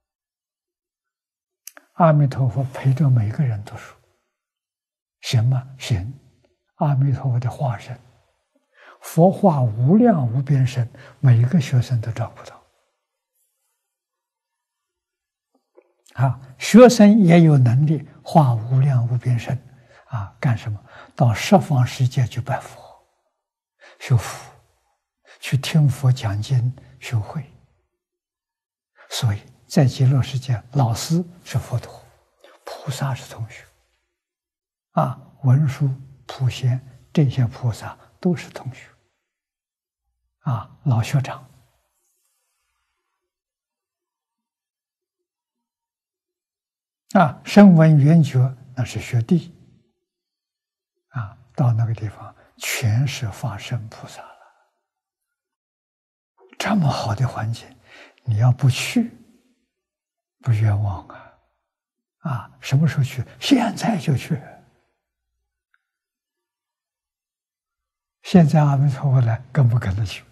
阿弥陀佛陪着每个人读书，行吗？行。阿弥陀佛的化身，佛化无量无边身，每一个学生都找不到。啊，学生也有能力化无量无边身，啊，干什么？到十方世界去拜佛、修福，去听佛讲经、修慧。所以在极乐世界，老师是佛陀，菩萨是同学，啊，文殊、普贤这些菩萨都是同学，啊，老学长。啊，声闻缘觉那是学弟，啊，到那个地方全是法身菩萨了。这么好的环境，你要不去，不冤枉啊！啊，什么时候去？现在就去。现在阿弥陀佛来，跟不跟他去？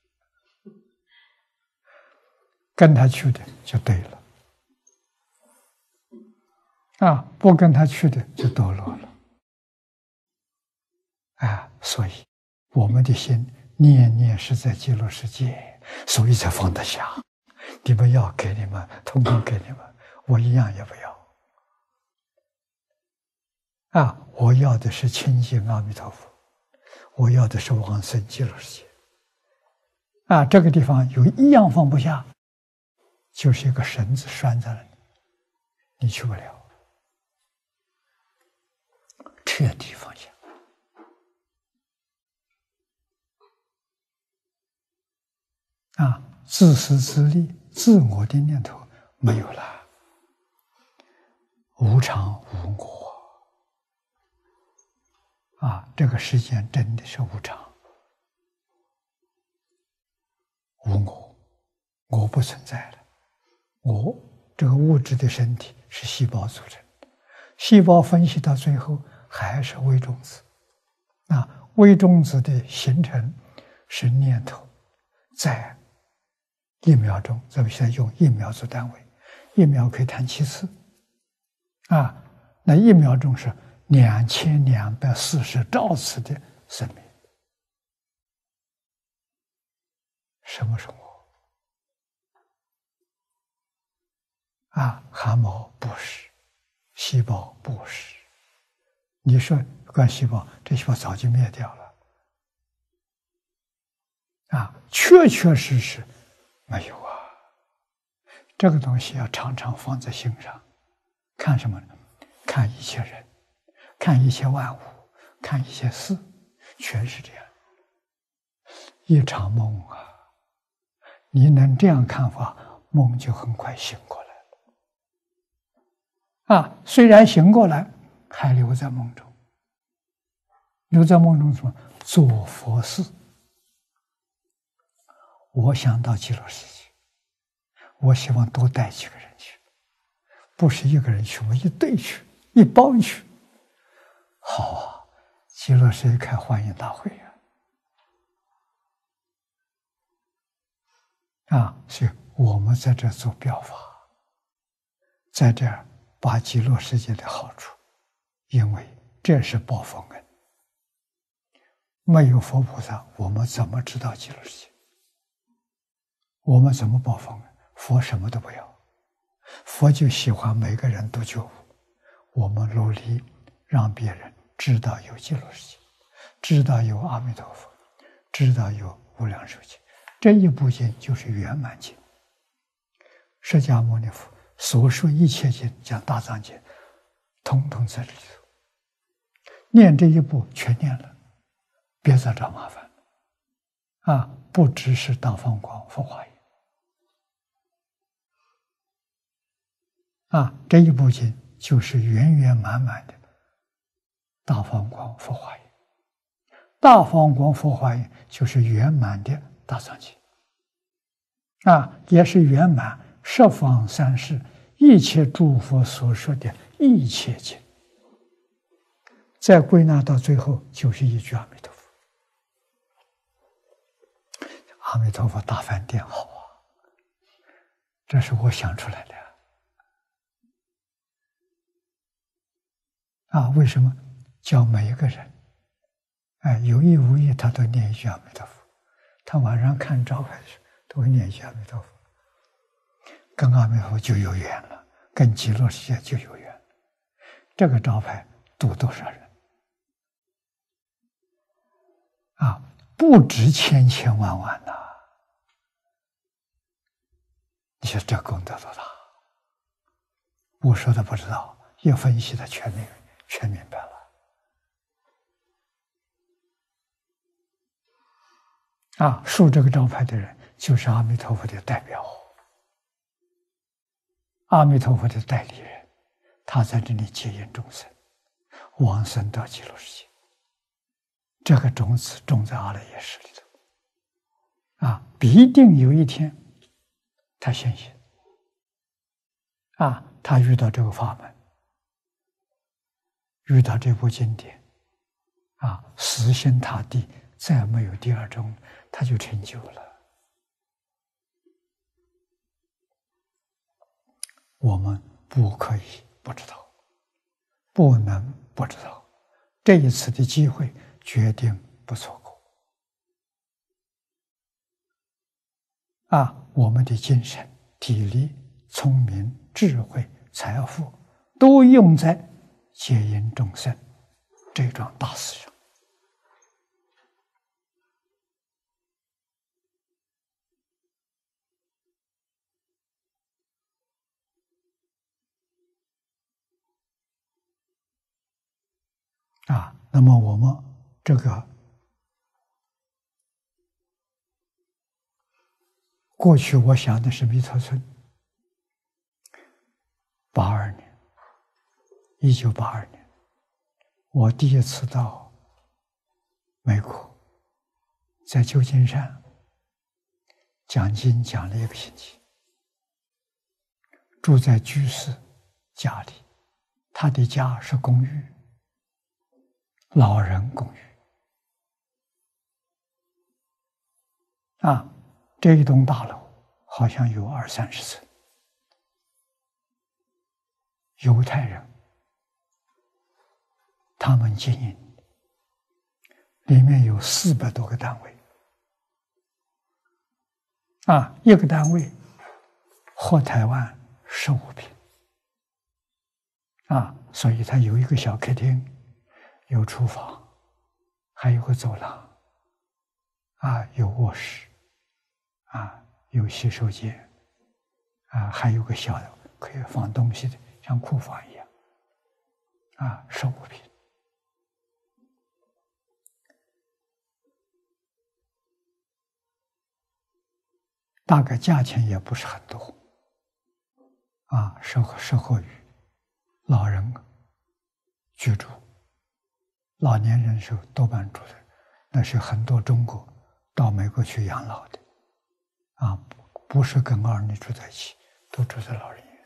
跟他去的就对了。啊，不跟他去的就堕落了。啊，所以我们的心念念是在极乐世界，所以才放得下。你们要给你们，统统给你们，我一样也不要。啊，我要的是清净阿弥陀佛，我要的是往生极乐世界。啊，这个地方有一样放不下，就是一个绳子拴在那里，你去不了。彻底放下。啊，自私自利、自我的念头没有了，无常无我。啊，这个世间真的是无常，无我，我不存在了。我这个物质的身体是细胞组成，细胞分析到最后还是微中子。那微中子的形成是念头，在一秒钟，咱们现在用一秒做单位，一秒可以弹七次，啊，那一秒钟是两千两百四十兆次的生命。什么是我？啊，汗毛不是， 细胞不是。你说干细胞，这细胞早就灭掉了。啊，确确实实没有啊。这个东西要常常放在心上。看什么呢？看一切人，看一切万物，看一切事，全是这样。一场梦啊，你能这样看法，梦就很快醒过来了。啊，虽然醒过来，还留在梦中。留在梦中什么？做佛事。我想到极乐世界，我希望多带几个人去，不是一个人去，我一队去，一帮去。好啊，极乐世界开欢迎大会呀！啊，所以我们在这做表法，在这儿把极乐世界的好处，因为这是报佛恩。没有佛菩萨，我们怎么知道极乐世界？我们怎么报佛恩？佛什么都不要，佛就喜欢每个人都觉悟。我们努力让别人知道有极乐世界，知道有阿弥陀佛，知道有无量寿经。这一部经就是圆满经。释迦牟尼佛所说一切经，讲大藏经，统统在这里头。念这一部全念了，别再找麻烦啊！不只是大放光佛华严啊，这一部经就是圆圆满满的大放光佛华严。大放光佛华严就是圆满的大藏经啊，也是圆满十方三世一切诸佛所说的一切经。再归纳到最后，就是一句阿弥陀佛。阿弥陀佛大饭店好啊，这是我想出来的啊！为什么叫每一个人，哎，有意无意他都念一句阿弥陀佛？他晚上看招牌的时候都会念一句阿弥陀佛，跟阿弥陀佛就有缘了，跟极乐世界就有缘。这个招牌度多少人啊？不止千千万万呐！你说这功德多大？我说的不知道，一分析的全明全明白了。啊，竖这个招牌的人就是阿弥陀佛的代表，阿弥陀佛的代理人，他在这里接引众生，往生到极乐世界。这个种子种在阿赖耶识里头，啊，必定有一天他现行，啊，他遇到这个法门，遇到这部经典，啊，死心塌地，再没有第二种，他就成就了。我们不可以不知道，不能不知道，这一次的机会决定不错过。啊，我们的精神、体力、聪明、智慧、财富，都用在接引众生这桩大事上。啊，那么我们这个过去我想的是弥陀村，八二年，一九八二年，我第一次到美国，在旧金山讲经讲了一个星期，住在居士家里，他的家是公寓，老人公寓。啊，这一栋大楼好像有二三十层，犹太人他们经营，里面有四百多个单位，啊，一个单位或台湾十五平， 啊，所以它有一个小客厅，有厨房，还有个走廊，啊，有卧室，啊，有洗手间，啊，还有个小的可以放东西的，像库房一样，啊，收物品。大概价钱也不是很多，啊，适合适合于老人居住，老年人是多半住的，那是很多中国到美国去养老的，啊，不是跟儿女住在一起，都住在老人院。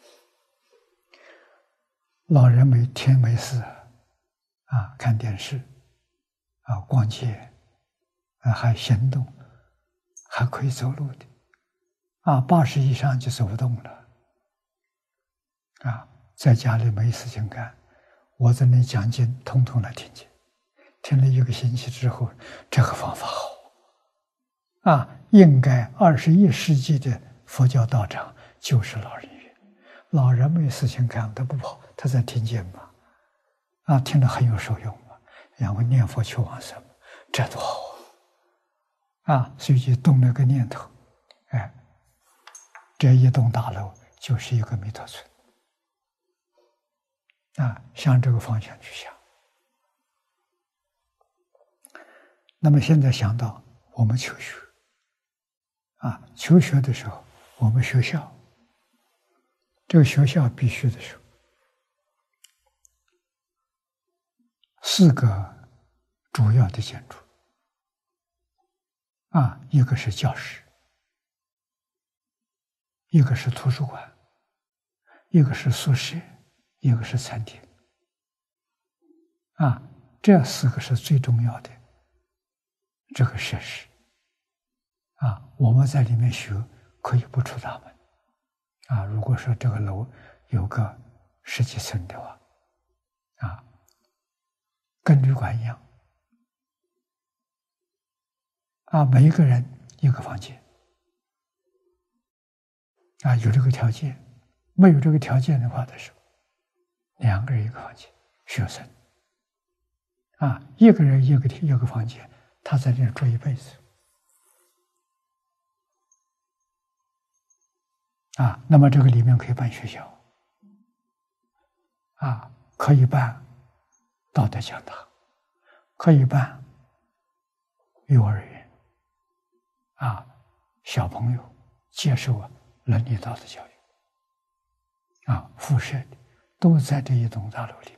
老人没天没事，啊，看电视，啊，逛街，啊，还行动，还可以走路的，啊，八十以上就走不动了，啊，在家里没事情干，我在那讲经，通通来听经，听了一个星期之后，这个方法好，啊，应该二十一世纪的佛教道场就是老人院，老人没事情干，他不跑，他在听经嘛，啊，听了很有受用嘛，然后念佛求往生，这多好啊！啊，所以就动了个念头，哎，这一栋大楼就是一个弥陀村。啊，向这个方向去想。那么现在想到我们求学，啊，求学的时候，我们学校，这个学校必须的时候，四个主要的建筑，啊，一个是教室，一个是图书馆，一个是宿舍，一个是餐厅，啊，这四个是最重要的这个设施，啊，我们在里面学可以不出大门，啊，如果说这个楼有个十几层的话，啊，跟旅馆一样，啊，每一个人一个房间，啊，有这个条件，没有这个条件的话的时候，两个人一个房间，学生，啊，一个人一个一个房间，他在这住一辈子，啊，那么这个里面可以办学校，啊，可以办道德讲堂，可以办幼儿园，啊，小朋友接受伦理道德教育，啊，辐射的都在这一栋大楼里面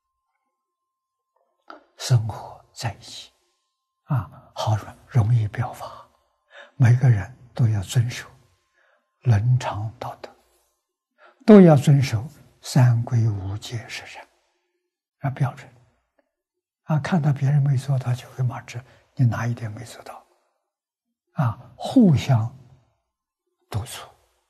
生活在一起，啊，好容易表达，每个人都要遵守伦常道德，都要遵守三规五戒十善啊标准，啊，看到别人没做到就会骂之，你哪一点没做到？啊，互相督促，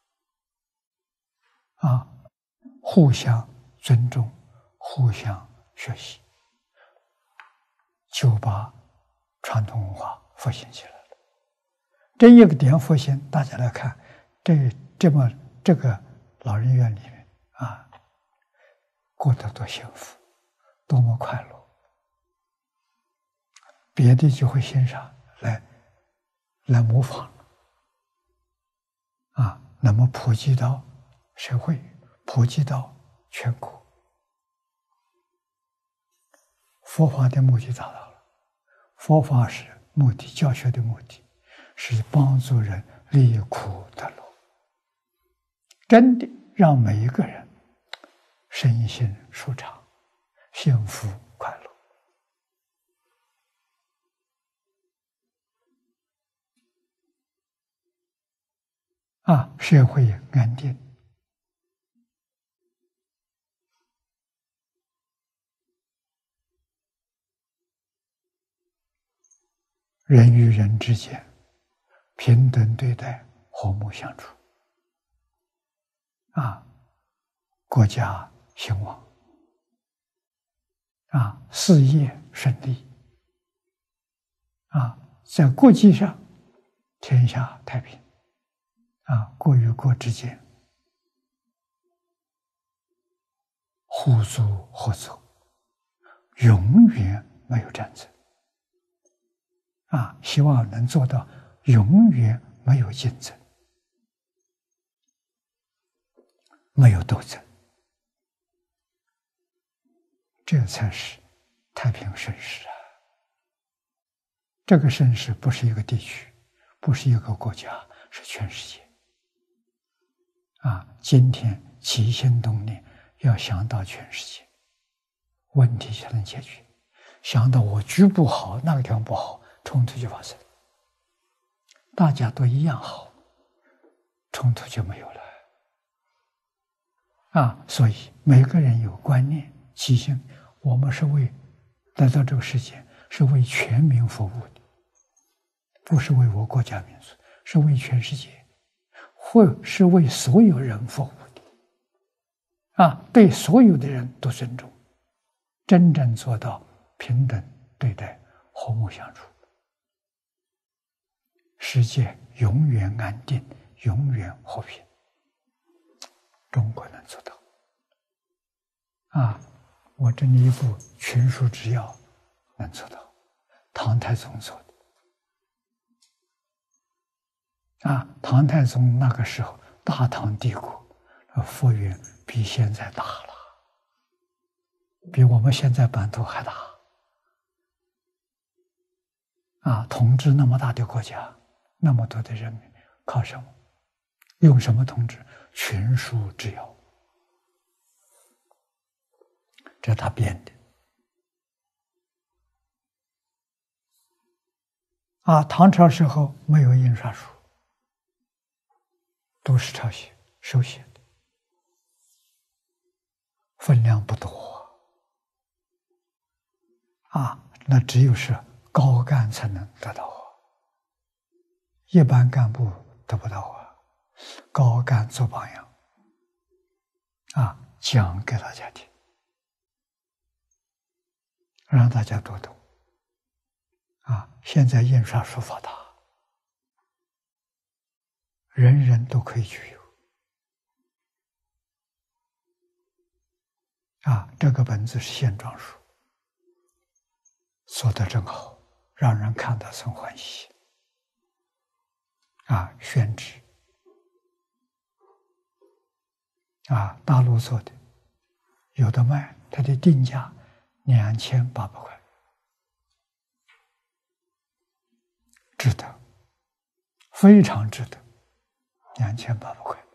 啊，互相尊重，互相学习，就把传统文化复兴起来了。这一个点复兴，大家来看，这这么这个老人院里面啊，过得多幸福，多么快乐，别的就会欣赏来来模仿，啊，那么普及到社会，普及到全国，佛法的目的达到了。佛法是目的，教学的目的是帮助人离苦得乐，真的让每一个人身心舒畅，幸福快乐。啊，社会安定，人与人之间平等对待，和睦相处，啊，国家兴旺，啊，事业顺利，啊，在国际上天下太平，啊，国与国之间互助合作，永远没有战争。啊，希望能做到永远没有竞争，没有斗争，这才是太平盛世啊！这个盛世不是一个地区，不是一个国家，是全世界。啊，今天起心动念要想到全世界，问题才能解决。想到我局部好，那个地方不好，冲突就发生。大家都一样好，冲突就没有了。啊，所以每个人有观念、起心，我们是为来到这个世界，是为全民服务的，不是为我国家民族，是为全世界，或是为所有人服务的。啊，对所有的人都尊重，真正做到平等对待，和睦相处，世界永远安定，永远和平。中国能做到。啊，我这里一部《群书治要》能做到，唐太宗做的。啊，唐太宗那个时候，大唐帝国幅员比现在大了，比我们现在版图还大。啊，统治那么大的国家，那么多的人民，靠什么？用什么统治？群书治要，这是他编的。啊，唐朝时候没有印刷术，都是抄写、手写的，分量不多。啊，那只有是高干才能得到啊，一般干部得不到啊。高干做榜样，啊，讲给大家听，让大家读懂。啊，现在印刷术发达，人人都可以具有。啊，这个本子是线装书，做得真好，让人看得生欢喜。啊，宣纸。啊，大陆做的，有的卖，它的定价两千八百块，值得，非常值得，两千八百块。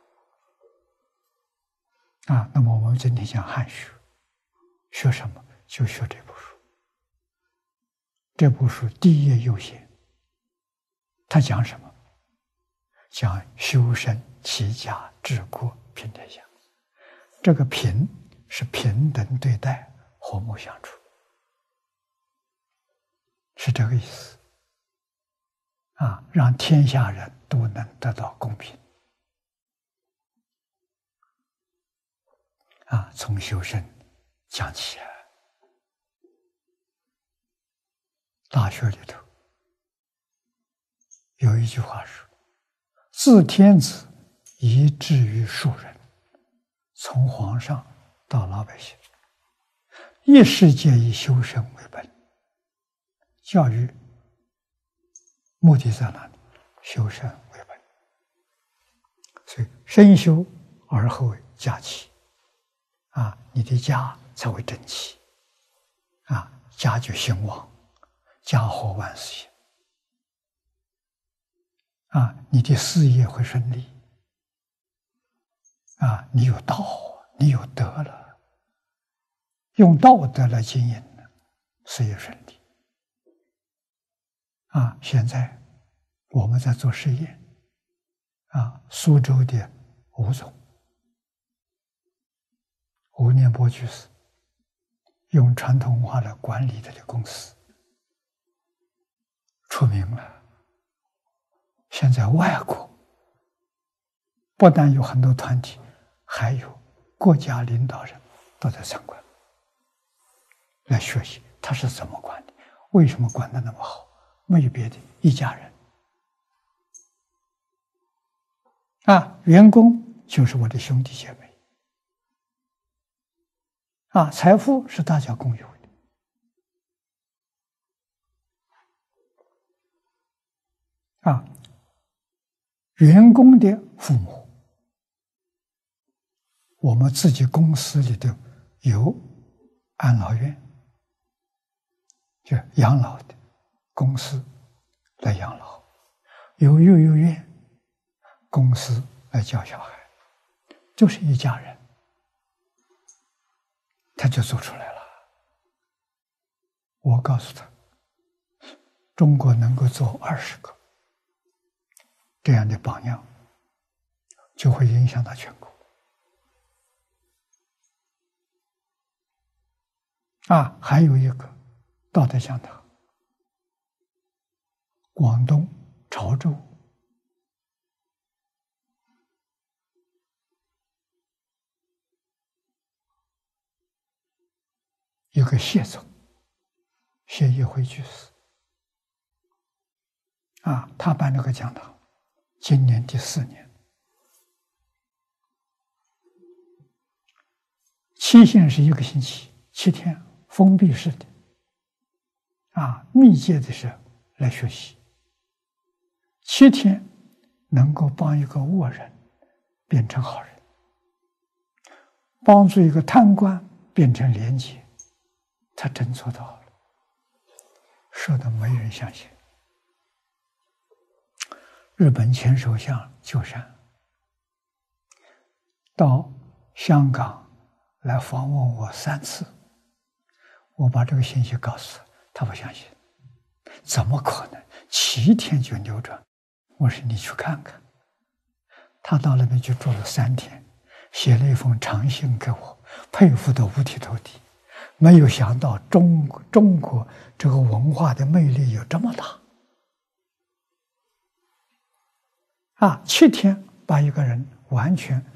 啊，那么我们今天讲汉学，学什么？就学这部书。这部书第一页右写，它讲什么？讲修身、齐家、治国、平天下。这个平是平等对待，和睦相处，是这个意思。啊，让天下人都能得到公平。啊，从修身讲起来。大学里头有一句话说：“自天子以至于庶人。”从皇上到老百姓，一世界以修身为本。教育目的在哪里？修身为本。所以身修而后家齐，啊，你的家才会整齐，啊，家就兴旺，家和万事兴，啊，你的事业会顺利。啊，你有道，你有德了，用道德来经营，事业顺利。啊，现在我们在做实验。啊，苏州的吴总，吴念波居士，用传统文化来管理他的公司，出名了。现在外国不但有很多团体，还有国家领导人都在参观，来学习他是怎么管的，为什么管得那么好？没有别的，一家人。啊，员工就是我的兄弟姐妹。 啊，财富是大家共有的。啊，员工的父母，我们自己公司里头有安老院，就养老的公司来养老，有幼儿园公司来教小孩，就是一家人，他就做出来了。我告诉他，中国能够做二十个这样的榜样，就会影响到全国。啊，还有一个道德讲堂，广东潮州一个谢总，谢业辉居士，啊，他办这个讲堂，今年第四年，期限是一个星期，七天，封闭式的，啊，密切的是来学习，七天能够帮一个恶人变成好人，帮助一个贪官变成廉洁，他真做到了，说的没人相信。日本前首相鸠山到香港来访问我三次，我把这个信息告诉他，他不相信，怎么可能七天就扭转？我说你去看看。他到那边去住了三天，写了一封长信给我，佩服得五体投地。没有想到中中国这个文化的魅力有这么大啊！七天把一个人完全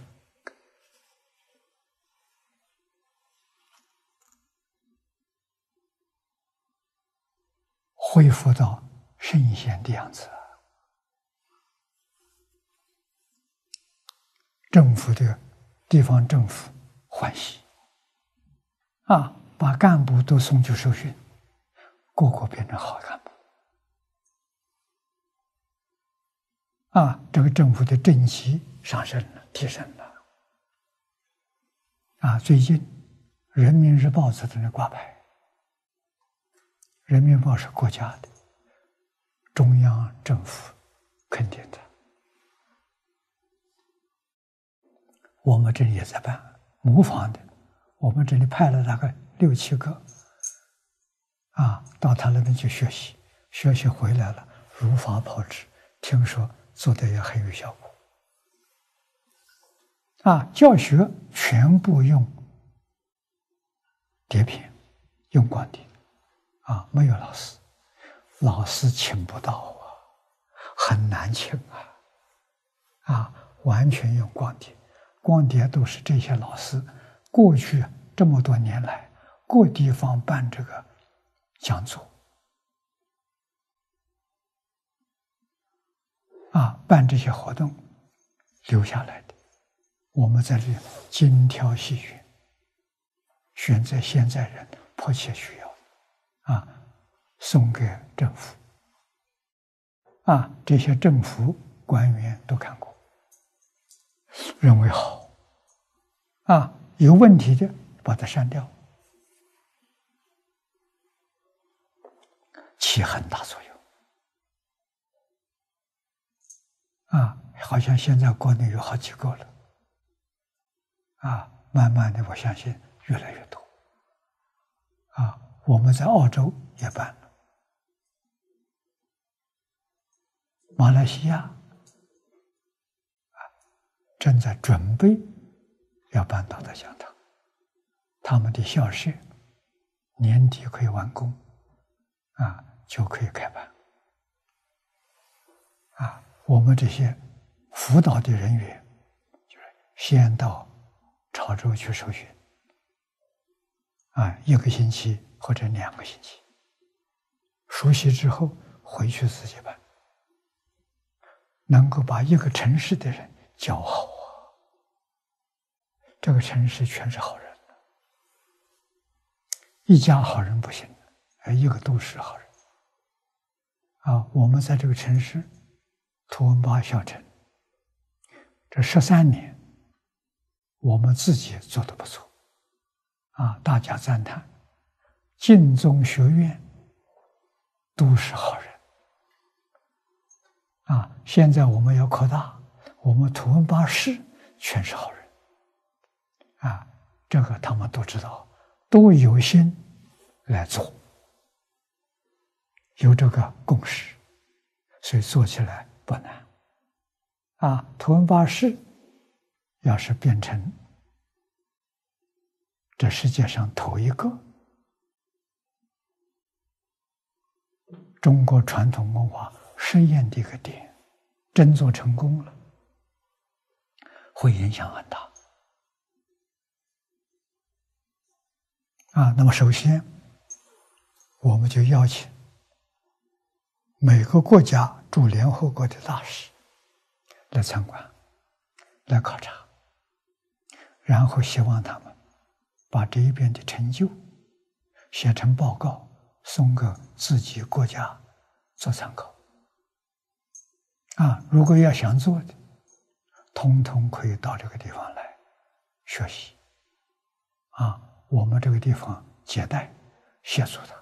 恢复到圣贤的样子。政府的地方政府欢喜啊，把干部都送去受训，个个变成好干部啊！这个政府的政绩上升了，提升了啊！最近《人民日报》在这里挂牌，《人民日报》是国家的，中央政府肯定的。我们这里也在办模仿的，我们这里派了大概六七个啊，到他那边去学习，学习回来了，如法炮制，听说做的也很有效果。啊，教学全部用碟片，用光碟，啊，没有老师，老师请不到啊，很难请啊，啊，完全用光碟。光碟都是这些老师过去这么多年来各地方办这个讲座啊，办这些活动留下来的，我们在这里精挑细选，选择现在人迫切需要啊，送给政府啊，这些政府官员都看过，认为好啊，有问题的把它删掉，起很大作用啊！好像现在国内有好几个了啊，慢慢的我相信越来越多啊！我们在澳洲也办了，马来西亚啊正在准备要办道德讲堂，他们的校舍年底可以完工，啊，就可以开办。啊，我们这些辅导的人员，就是先到潮州去受训，啊，一个星期或者两个星期，熟悉之后回去自己办，能够把一个城市的人教好。这个城市全是好人一家好人不行，一个都是好人。啊，我们在这个城市图文巴小城，这十三年，我们自己做得不错，啊，大家赞叹，净宗学院都是好人。啊，现在我们要扩大，我们图文巴市全是好人。啊，这个他们都知道，都有心来做，有这个共识，所以做起来不难。啊，图文巴市要是变成这世界上头一个中国传统文化实验的一个点，真做成功了，会影响很大。啊，那么首先，我们就邀请每个国家驻联合国的大使来参观、来考察，然后希望他们把这一边的成就写成报告，送给自己国家做参考。啊，如果要想做的，通通可以到这个地方来学习。啊，我们这个地方接待协助他，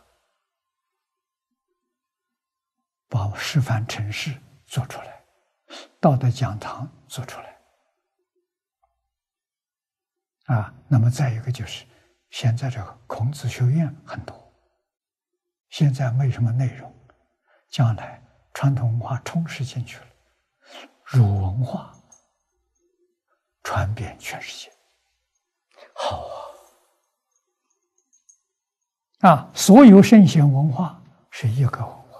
把示范城市做出来，道德讲堂做出来。啊，那么再一个就是，现在这个孔子学院很多，现在没什么内容，将来传统文化充实进去了，儒文化传遍全世界，好啊！啊，所有圣贤文化是一个文化，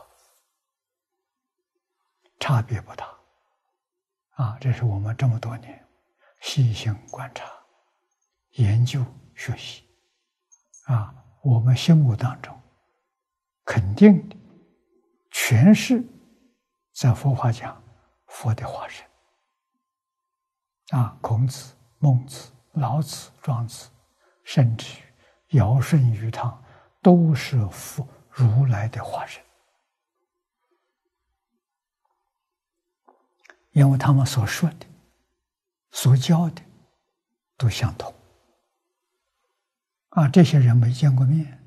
差别不大。啊，这是我们这么多年细心观察、研究、学习。啊，我们心目当中肯定的，全是在佛法讲佛的化身。啊，孔子、孟子、老子、庄子，甚至于尧舜禹汤，都是佛如来的化身。因为他们所说的、所教的都相同。啊，这些人没见过面，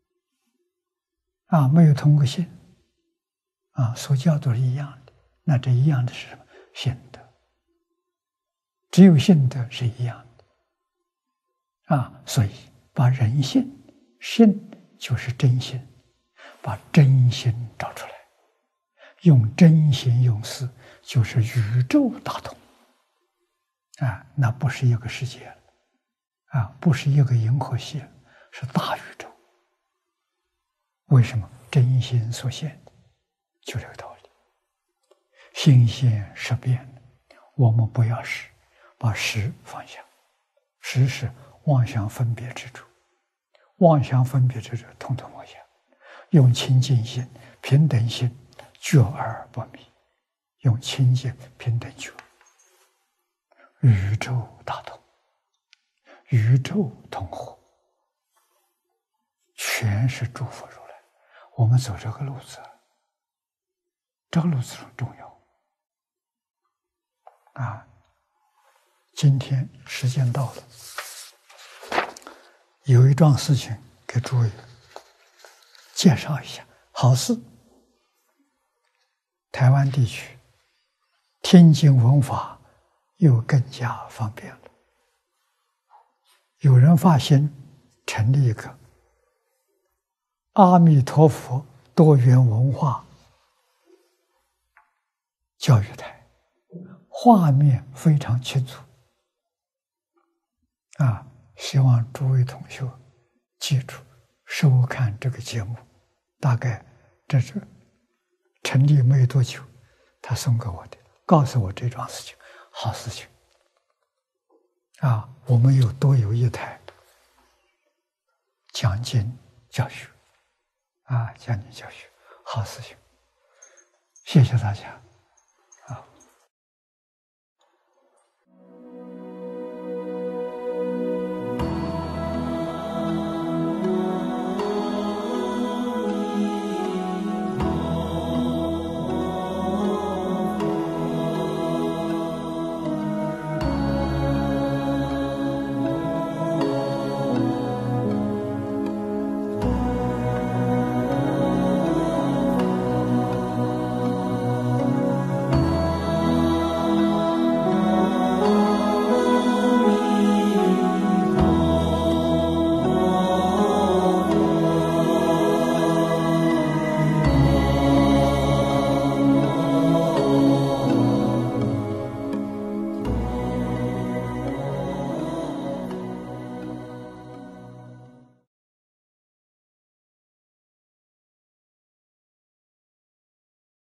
啊，没有通过信，啊，所教都是一样的。那这一样的是什么？信德。只有信德是一样的。啊，所以把人性，信就是真心，把真心找出来，用真心用事，就是宇宙大同。啊，那不是一个世界了，啊，不是一个银河系了，是大宇宙。为什么？真心所现的，就这个道理。心现识变的，我们不要识，把识放下。识是妄想分别之处，妄想分别之处统统放下，用清净心、平等心，觉而不迷，用清净平等觉，宇宙大同，宇宙同和，全是诸佛如来。我们走这个路子，这个路子很重要啊！今天时间到了，有一桩事情给诸位介绍一下。好事，台湾地区听经闻法又更加方便了。有人发心成立一个阿弥陀佛多元文化教育台，画面非常清楚。啊，希望诸位同学记住收看这个节目。大概这是成立没多久，他送给我的，告诉我这桩事情，好事情。啊，我们有多有一台讲经教学，啊，讲经教学，好事情。谢谢大家。